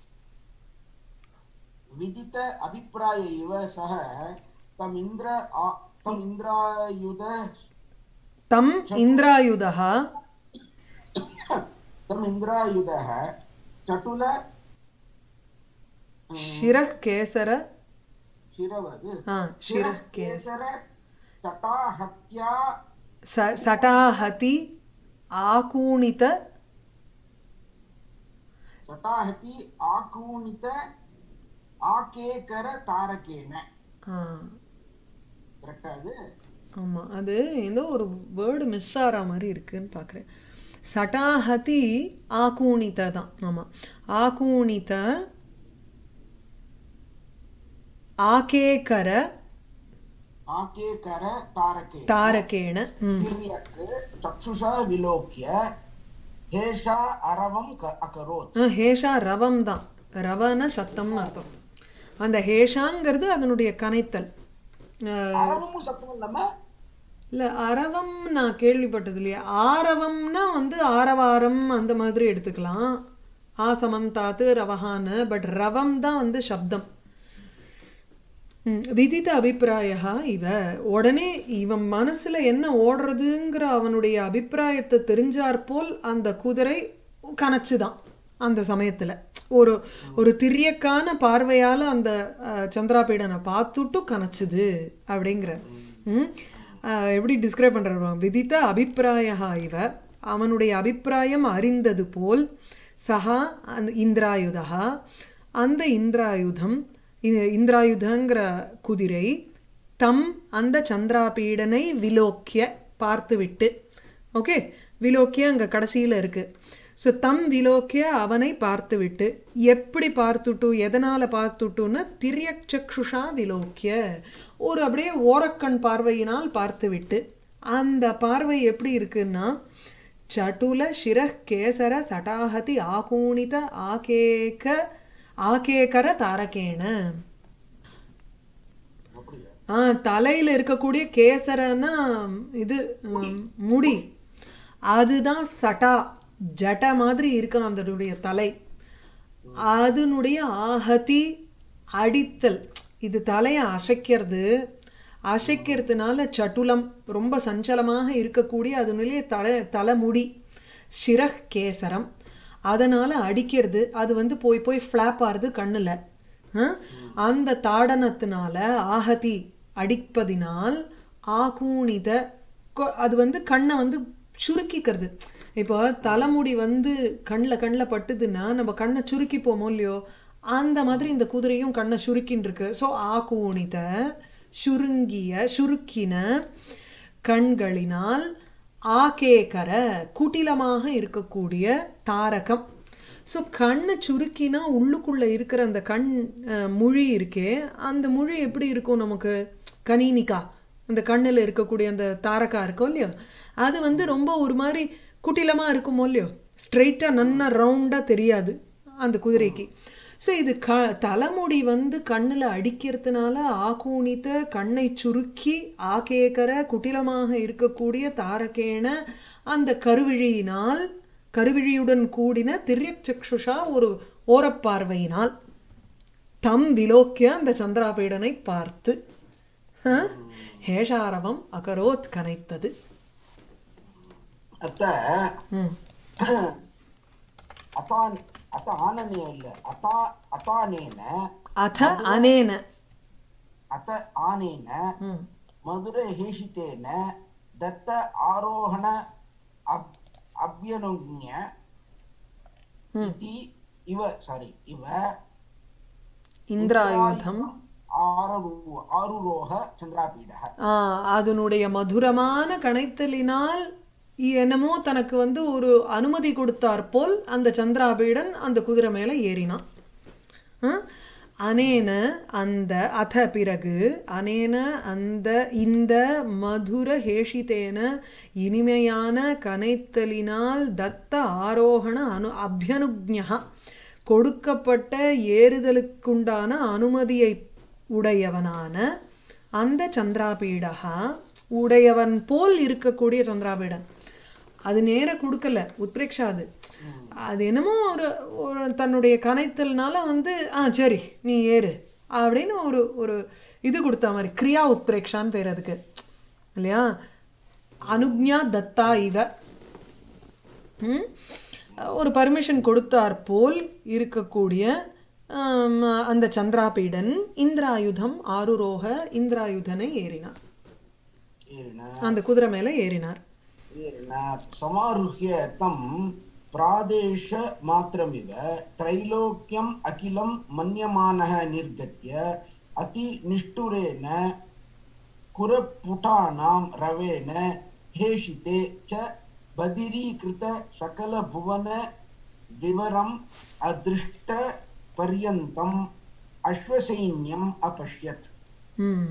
விதித அபிப்பிராய இவ சஹ தம் இந்திர தம் இந்திராயுத தம் இந்திராயுதஹ தம் இந்திராயுதஹ சட்டுல शिरः केसर शिरवद् हा शिरः केस केसर तटाहत्या स- सटाहति आकूणित तटाहति आकूणित आकेकर तारकेण ஆ, கரெக்டா அது ஆமா அது ஏதோ ஒரு வேர்டு மிஸ் ஆற மாதிரி இருக்குன்னு பாக்குறேன். சட்டாஹதி ஆகூணித தான். ஆமா ஆகூணித ஆகேகர आकेकर तारकेण தாரகேண ம் तिर्यक् चक्षुषा विलोक्य हेषा अरवं क- अकरोत् ஆ, ஹேஷா ரவம் தான். ரவன சத்தம்னு அர்த்தம். அந்த ஹேஷாங்கிறது அதனுடைய கனைத்தல். அஹ், அரவமும் சத்தம் இல்லாம இல்ல அரவம் நான் கேள்விப்பட்டது இல்லையா. ஆரவம்னா வந்து ஆரவாரம் அந்த மாதிரி எடுத்துக்கலாம். ஆசமந்தாத்து ரவஹான்னு. பட் ரவம் தான் வந்து சப்தம். ம், விதித அபிப்பிராயா இவ. உடனே இவன் மனசுல என்ன ஓடுறதுங்கிற அவனுடைய அபிப்பிராயத்தை தெரிஞ்சாற்போல் அந்த குதிரை கனச்சுதான் அந்த சமயத்துல. ஒரு ஒரு திரியக்கான பார்வையால அந்த அஹ், சந்திராபீடனை பார்த்துட்டு கனச்சுது அப்படிங்கிற. ம் அஹ், எப்படி டிஸ்கிரைப் பண்றாரு? விதித்த அபிப்பிராயா இவ. அவனுடைய அபிப்பிராயம் அறிந்தது போல் சஹா அந்த இந்திராயுதா அந்த இந்திராயுதம் இ- இந்திராயுதங்கிற குதிரை தம் அந்த சந்திராபீடனை விலோக்கிய பார்த்துவிட்டு. ஓகே விலோக்கிய அங்க கடைசியில இருக்கு. ஸோ தம் விலோக்கிய அவனை பார்த்துவிட்டு. எப்படி பார்த்துட்டு எதனால பார்த்துட்டுன்னா திரியக்ஷுஷா விலோக்கிய ஒரு அப்படியே ஓரக்கண் பார்வையினால் பார்த்துவிட்டு. அந்த பார்வை எப்படி இருக்குன்னா சட்டுல சிரஹ் கேசர சட்டாஹதி ஆகூணித ஆகேக ஆகேகர தாரகேண. அப்படியா ஆ தலையில இருக்கக்கூடிய கேசரன்னா இது ம், முடி. அதுதான் சட்டா ஜட மாதிரி இருக்கணும் அதனுடைய தலை. அதனுடைய ஆஹதி அடித்தல். இது தலையை அசைக்கிறது. அசைக்கிறதுனால சட்டுலம் ரொம்ப சஞ்சலமாக இருக்கக்கூடிய அதனுடைய தலை தலைமுடி சிரஹ் கேசரம். அதனால அடிக்கிறது. அது வந்து போய் போய் ஃபிளாப் ஆறுது கண்ணுல. அஹ், அந்த தாடனத்தினால ஆஹதி அடிப்பதினால் ஆகூணித கொ- அது வந்து கண்ணை வந்து சுருக்கிக்கிறது. இப்போ தலைமுடி வந்து கண்ணில் கண்ணில் பட்டுதுன்னா நம்ம கண்ணை சுருக்கி போமோ இல்லையோ, அந்த மாதிரி இந்த குதிரையும் கண்ணை சுருக்கின்னு இருக்கு. ஸோ ஆகூணித சுருங்கிய சுருக்கின கண்களினால் ஆகேகர குட்டிலமாக இருக்கக்கூடிய தாரகம். ஸோ கண்ணை சுருக்கினா உள்ளுக்குள்ள இருக்கிற அந்த கண் அஹ், முழி இருக்கே, அந்த முழி எப்படி இருக்கும் நமக்கு? கனீனிகா அந்த கண்ணுல இருக்கக்கூடிய அந்த தாரகா இருக்கும் இல்லையோ, அது வந்து ரொம்ப ஒரு மாதிரி குட்டிலமா இருக்குமோ இல்லையோ, ஸ்ட்ரெயிட்டா நன்னா ரவுண்டா தெரியாது அந்த குதிரைக்கு. ஸோ இது க தலைமுடி வந்து கண்ணுல அடிக்கிறதுனால ஆகூணித்த கண்ணை சுருக்கி ஆகேகர குட்டிலமாக இருக்கக்கூடிய தாரகேன அந்த கருவிழியினால் கருவிழியுடன் கூடின திரியக்ஷுஷா ஒரு ஓரப்பார்வையினால் தம் விலோக்கிய அந்த சந்திராபீடனை பார்த்து அஹ், ஹேஷாரவம் அகரோத் கனைத்தது. அத்த ம் அதான் அத்த ஆனனே இல்ல அத்தா அத்தானேன அத அனேன. அத்த ஆனேன ம் மதுர ஹேஷிதேன தத்த ஆரோஹண அப் அபியனுக்ஞ ம் இதி இவ சாரி இவ இந்திராயுதம் ஆரு ஆருரோக சந்திராபீடக ஆ, அதனுடைய மதுரமான கனைத்தலினால் என்னமோ தனக்கு வந்து ஒரு அனுமதி கொடுத்தார் போல் அந்த சந்திராபீடன் அந்த குதிரை மேல ஏறினான். ஆ, அனேன அந்த அத பிறகு அனேன அந்த இந்த மதுர ஹேஷிதேன இனிமையான கனைத்தலினால் தத்த ஆரோகண அனு அபியனுக்ஞா கொடுக்கப்பட்ட ஏறுதலுக்குண்டான அனுமதியை உடையவனான அந்த சந்திராபீடகா உடையவன் போல் இருக்கக்கூடிய சந்திராபீடன். அது நேர கொடுக்கல உத்பிரேக்ஷா. அது அது என்னமோ ஒரு ஒரு தன்னுடைய கனைத்தல்னால வந்து ஆ சரி நீ ஏறு அப்படின்னு ஒரு ஒரு இது கொடுத்த மாதிரி கிரியா உத்பிரேக்ஷான்னு பேர் அதுக்கு இல்லையா. அனுக்ஞா தத்தா இவ ம் ஒரு பர்மிஷன் கொடுத்தார் போல் இருக்கக்கூடிய ஆம், அந்த சந்திராபீடன் இந்திராயுதம் ஆருரோக இந்திராயுதனை ஏறினார், ஏறினார் அந்த குதிரை மேல ஏறினார். ஏறினார் சமாருஹ்ய தம் பிராதேஷ மாத்திரமிவ த்ரைலோக்கியம் அகிலம் மன்யமானः நிர்கத்ய அதி நிஷ்டுரேன குரப்புட்டானாம் ரவேன हेशिते च बदिरीकृत सकल भुवन विवरम अदृष्ट पर्यंतम अश्वसैन्यम अपश्यत्. ம்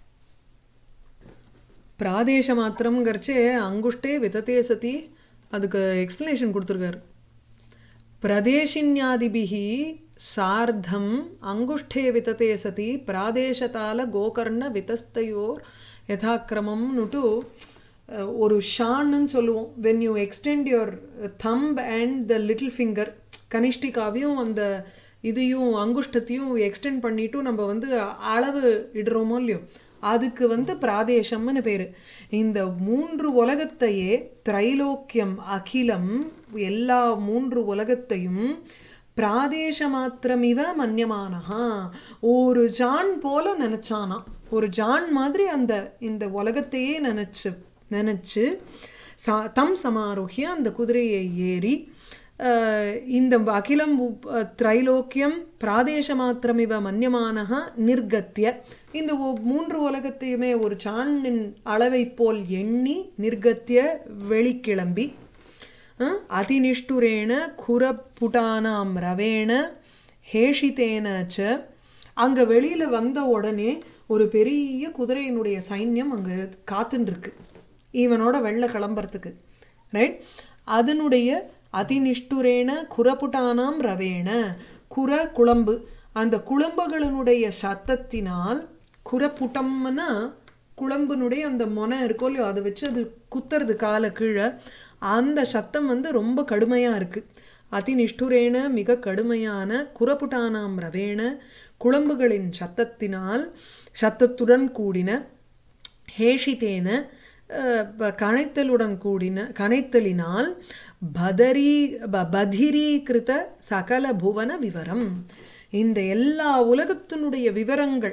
பிராதேச மாத்திரம்ங்கிறச்சே அங்குஷ்டே விதத்தே சதி அதுக்கு எக்ஸ்பிளனேஷன் கொடுத்துருக்காரு. பிரதேசின்யாதிபிஹி சார்த்தம் அங்குஷ்டே விதத்தே சதி பிராதேசத்தால கோகர்ண விதஸ்தையோர் யதாக்கிரமம்னுட்டு ஒரு ஷான்னு சொல்லுவோம். When you extend your thumb and the little finger, கனிஷ்டிகாவையும் அந்த இதையும் அங்குஷ்டத்தையும் எக்ஸ்டெண்ட் பண்ணிட்டு நம்ம வந்து அளவு இடுறோமோ இல்லையோ, அதுக்கு வந்து பிராதேசம்னு பேரு. இந்த மூன்று உலகத்தையே திரைலோக்கியம் அகிலம் எல்லா மூன்று உலகத்தையும் பிராதேச மாத்திரமிவ மன்யமானஹா ஒரு ஜான் போல நினைச்சானா, ஒரு ஜான் மாதிரி அந்த இந்த உலகத்தையே நினைச்சு நினைச்சு தம் சமாரோகிய அந்த குதிரையை ஏறி இந்த அகிலம் திரைலோக்கியம் பிராதேச மாத்திரமிவ மன்யமானஹா நிர்கத்திய இந்த மூன்று உலகத்தையுமே ஒரு சாணின் அளவை போல் எண்ணி நிர்கத்திய வெளிக்கிளம்பி அதிநிஷ்டுரேன குரப்புட்டானாம் ரவேண ஹேஷிதேன ச அங்க வெளியில வந்த உடனே ஒரு பெரிய குதிரையினுடைய சைன்யம் அங்க காத்துன்னு இருக்கு இவனோட வெள்ள கிளம்புறதுக்கு. ரைட், அதனுடைய அதிநிஷ்டுரேன குரப்புட்டானாம் ரவேண குர குழம்பு அந்த குழம்புகளினுடைய சத்தத்தினால், குரப்புட்டம்னா குழம்புனுடைய அந்த மொனை இருக்கோ இல்லையோ அதை வச்சு அது குத்துறது கால கீழே, அந்த சத்தம் வந்து ரொம்ப கடுமையா இருக்கு. அதிநிஷ்டுரேன மிக கடுமையான குரப்புட்டானாம் ரவேண குழம்புகளின் சத்தத்தினால் சத்தத்துடன் கூடின ஹேஷிதேன கணைத்தலுடன் கூடின கணைத்தலினால் பதரி பதிரீகிருத சகல புவன விவரம் இந்த எல்லா உலகத்தினுடைய விவரங்கள்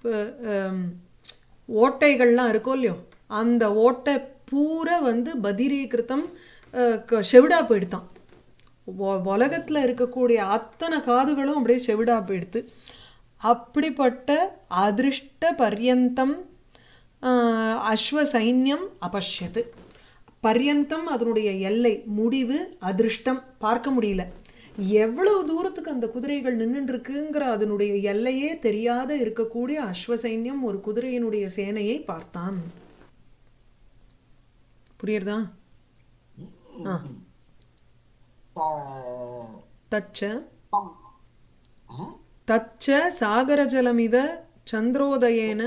ஓட்டைகள்லாம் இருக்கோ இல்லையோ அந்த ஓட்டை பூரா வந்து பதிரீகிருத்தம் செவிடா போயிடுத்தான். உலகத்துல இருக்கக்கூடிய அத்தனை காதுகளும் அப்படியே செவிடா போயிடுத்து. அப்படிப்பட்ட அதிருஷ்ட பர்யந்தம் அஸ்வ சைன்யம் அபஷ்யத்து. பர்யந்தம் அதனுடைய எல்லை முடிவு அதிருஷ்டம் பார்க்க முடியல. எவ்வளவு தூரத்துக்கு அந்த குதிரைகள் நின்று இருக்குங்கிற அதனுடைய எல்லையே தெரியாத இருக்கக்கூடிய அஸ்வ சைன்யம் ஒரு குதிரையினுடைய சேனையை பார்த்தான். புரியுறதா? தச்ச தச்ச சாகர ஜலமிவ சந்திரோதயேன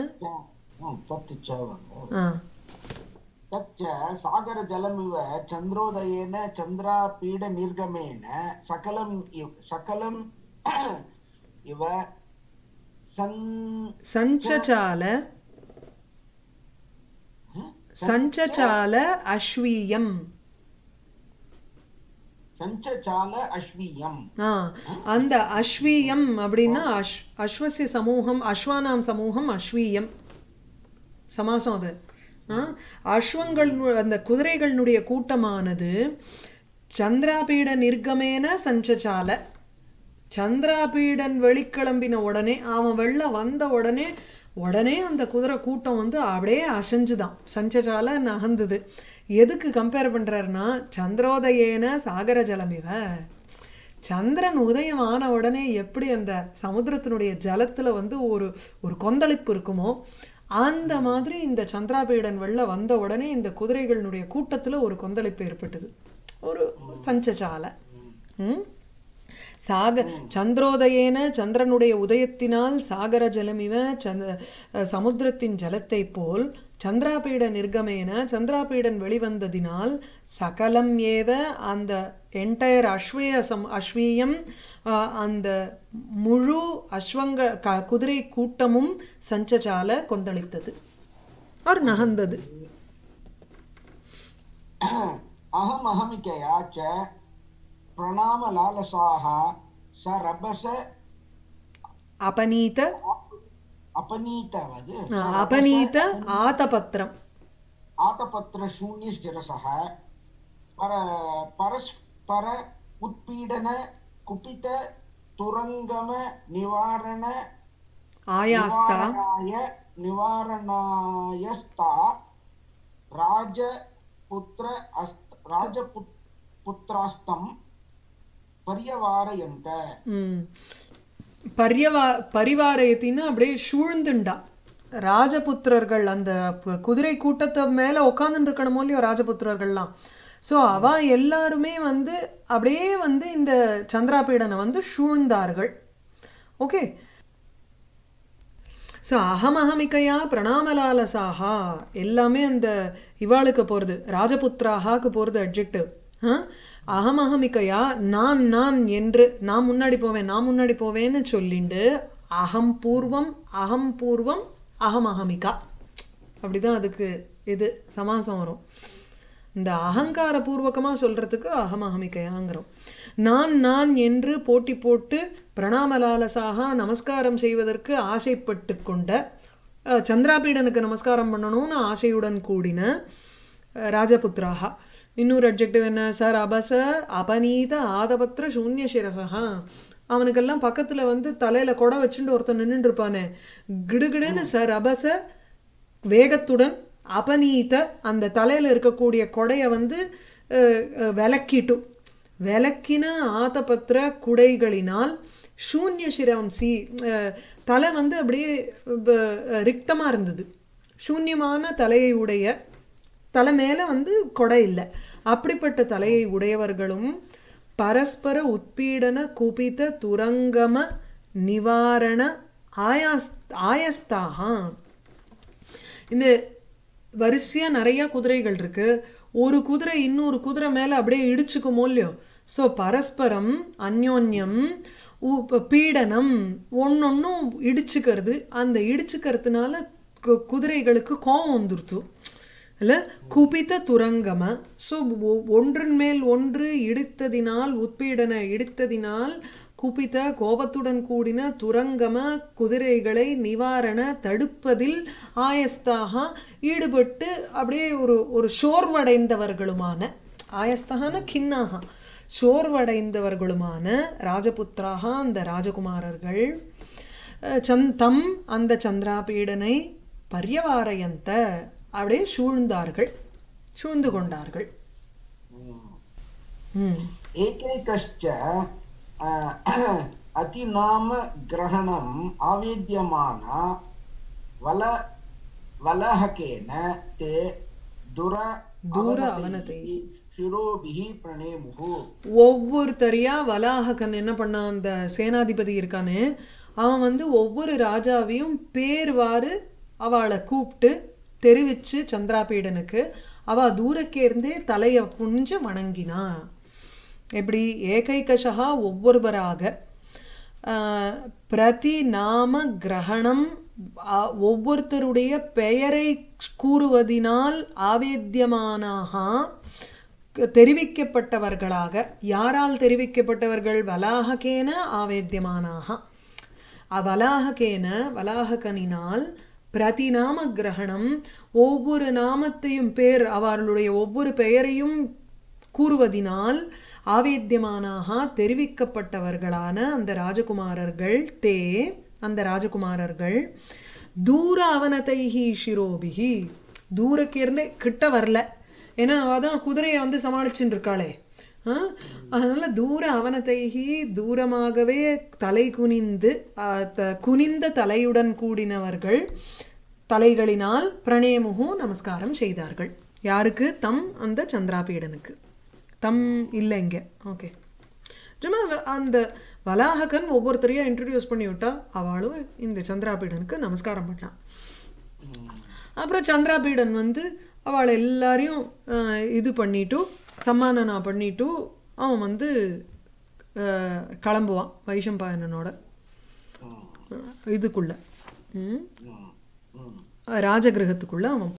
சாகர ஜலமிவ சந்திரோதயேன சந்திராபீட நிர்கமேன சகலம் சகலம் இவ சஞ்சசால சஞ்சசால அஸ்வீயம் சஞ்சசால அஸ்வீயம். அந்த அஸ்வீயம் அப்படின்னா அஸ்வசிய சமூகம், அஸ்வானாம் சமூகம் அஸ்வீயம் சமாசம். அது அஸ்வங்கள் அந்த குதிரைகளுடைய கூட்டமானது சந்திராபீட நிர்கமேன சஞ்சசால சந்திராபீடன் வெளிக்கிளம்பின உடனே அவன் வெளில வந்த உடனே உடனே அந்த குதிரை கூட்டம் வந்து அப்படியே அசைஞ்சுதான் சஞ்சசால நகர்ந்தது. எதுக்கு கம்பேர் பண்றாருன்னா சந்திரோதயேன சாகர ஜலமிவ சந்திரன் உதயம் ஆன உடனே எப்படி அந்த சமுத்திரத்தினுடைய ஜலத்துல வந்து ஒரு ஒரு கொந்தளிப்பு இருக்குமோ அந்த மாதிரி இந்த சந்திராபீடன் வெள்ள வந்த உடனே இந்த குதிரைகளுடைய கூட்டத்துல ஒரு கொந்தளிப்பு ஏற்பட்டது, ஒரு சஞ்சசால. உம் சாக சந்திரோதயேன சந்திரனுடைய உதயத்தினால் சாகர ஜலமிவ சந்த சமுத்திரத்தின் ஜலத்தை போல் சந்திராபீட நிர்கமேன சந்திராபீடன் வெளிவந்ததினால் சகலம் ஏவ அந்த என்டையர் அஸ்வய சம் அஸ்வீயம் அந்த முழு அஸ்வங்க குதிரை கூட்டமும் சஞ்சசால கொந்தளித்தது, அவர் நகர்ந்தது. அஹம் அஹமிகயா ச பிரணாம லாலசாஹ ச ரபச அபநீத अपनीतवद् அபநீத ஆதபத்திரம் आतपत्रशून्यशिरसः पर परस्पर उत्पीडन कुपित तुरंगम निवारण ஆயாஸ்தா निवारणाय निवारणायस्ता राजपुत्र अस्त राजपुत्रास्तं पर्यवारयन्त ம் பரியவா பரிவாரயத்தின்னு அப்படியே சூழ்ந்துண்டா ராஜபுத்திரர்கள் அந்த ப- குதிரை கூட்டத்தை மேல உட்காந்துட்டு இருக்கணுமோ இல்லையோ ராஜபுத்திரர்கள்லாம். ஸோ அவ எல்லாருமே வந்து அப்படியே வந்து இந்த சந்திராபீடனை வந்து சூழ்ந்தார்கள். ஓகே. ஸோ அகமஹமிகையா பிரணாமலாலசாகா எல்லாமே அந்த இவாளுக்கு போகிறது ராஜபுத்திராகாக்கு போகிறது அட்ஜெக்டிவ். அகமஹமிகையா நான் நான் என்று நான் முன்னாடி போவேன் நான் முன்னாடி போவேன்னு சொல்லிண்டு அகம் பூர்வம் அகம் பூர்வம் அகமஹமிகா அப்படிதான் அதுக்கு இது சமாசம் வரும். இந்த அகங்கார பூர்வகமா சொல்றதுக்கு அகமஹமிகையாங்கிறோம். நான் நான் என்று போட்டி போட்டு பிரணாமலாலசாக நமஸ்காரம் செய்வதற்கு ஆசைப்பட்டு கொண்ட அஹ், சந்திராபீடனுக்கு நமஸ்காரம் பண்ணணும்னு ஆசையுடன் கூடின அஹ், ராஜபுத்திராக. இன்னொரு அட்ஜெக்டிவ் என்ன சார் அபச அபநீத ஆதபத்திர சூன்ய சிரசா. அவனுக்கெல்லாம் பக்கத்துல வந்து தலையில கொடை வச்சுட்டு ஒருத்தன் நின்றுட்டு இருப்பானே கிடுகிடுன்னு சார் அபச வேகத்துடன் அபநீத அந்த தலையில இருக்கக்கூடிய கொடைய வந்து அஹ், அஹ், விலக்கிட்டு விலக்கின ஆதபத்திர குடைகளினால் சூன்ய சிரம்சி அஹ், தலை வந்து அப்படியே ப- ரிக்தமா இருந்தது. சூன்யமான தலையை உடைய தலை மேல வந்து கொடை இல்லை. அப்படிப்பட்ட தலையை உடையவர்களும் பரஸ்பர உத்பீடன குபித துரங்கம நிவாரண ஆயாஸ் ஆயஸ்தாக. இந்த வரிசையா நிறைய குதிரைகள் இருக்கு. ஒரு குதிரை இன்னொரு குதிரை மேல அப்படியே இடிச்சுக்குமோ இல்லையோ. ஸோ பரஸ்பரம் அந்யோன்யம் உ- ப- பீடனம் ஒன்னொன்னும் இடிச்சுக்கிறது. அந்த இடிச்சுக்கிறதுனால கு- குதிரைகளுக்கு கோபம் வந்துருத்து இல்ல. குபித துரங்கம. ஸோ ஒன்றின் மேல் ஒன்று இடித்ததினால் உத்பீடன இடித்ததினால் குபித கோபத்துடன் கூடின துரங்கம குதிரைகளை நிவாரண தடுப்பதில் ஆயஸ்தாக ஈடுபட்டு அப்படியே ஒரு ஒரு சோர்வடைந்தவர்களுமான ஆயஸ்தகான கிண்ணாக சோர்வடைந்தவர்களுமான ராஜபுத்திராக அந்த ராஜகுமாரர்கள் அஹ், சந் தம் அந்த சந்திராபீடனை பரியவாரயந்த அப்படியே சூழ்ந்தார்கள் சூழ்ந்து கொண்டார்கள். ம் एकैकश्च अतिनाम ग्रहणम् आवेद्यमान वल वलहकेन ते दुर தூர अवनतैः அவனத்தை शिरोभिः प्रणेमुः ஒவ்வொருத்தரையா வலாஹகன் என்ன பண்ணான் அந்த சேனாதிபதி இருக்கானே அவன் வந்து ஒவ்வொரு ராஜாவையும் பேர்வாறு அவளை கூப்பிட்டு தெரிவிச்சு சந்திராபீடனுக்கு அவ தூரக்கே இருந்தே தலைய குனிஞ்சு வணங்கினா. எப்படி ஏகைகஷா ஒவ்வொருவராக ஆஹ், பிரதி நாம கிரகணம் ஆ- ஒவ்வொருத்தருடைய பெயரை கூறுவதினால் ஆவேத்தியமானாக தெரிவிக்கப்பட்டவர்களாக. யாரால் தெரிவிக்கப்பட்டவர்கள்? வலாஹகேன ஆவேத்தியமானாக. அவலாஹகேன வலாஹகனினால் பிரதிநாம கிரகணம் ஒவ்வொரு நாமத்தையும் பேர் அவர்களுடைய ஒவ்வொரு பெயரையும் கூறுவதினால் ஆவேத்தியமானாக தெரிவிக்கப்பட்டவர்களான அந்த ராஜகுமாரர்கள் தே அந்த ராஜகுமாரர்கள் தூர அவனதைஹி சிரோபிஹி தூரக்கிருந்தே கிட்ட வரல. ஏன்னா அதான் குதிரையை வந்து சமாளிச்சுட்டு இருக்காளே. ஆஹ் அதனால தூர அவனதைஹி தூரமாகவே தலை குனிந்து ஆஹ் த- குனிந்த தலையுடன் கூடினவர்கள் தலைகளினால் பிரணேமுகு நமஸ்காரம் செய்தார்கள். யாருக்கு? தம் அந்த சந்திராபீடனுக்கு. தம் இல்லை இங்க. ஓகே. சும்மா வ- அந்த வலாஹகன் ஒவ்வொருத்தரையும் இன்ட்ரடியூஸ் பண்ணி விட்டா அவளும் இந்த சந்திராபீடனுக்கு நமஸ்காரம் பண்ணான். அப்புறம் சந்திராபீடன் வந்து அவளை எல்லாரையும் ஆஹ், இது பண்ணிட்டு சம்மானனா பண்ணிட்டு அவன் வந்து ஆஹ், கிளம்புவான் வைஷம்பாயனனோட இதுக்குள்ள ம், ராஜகிரகத்துக்குள்ள அவன்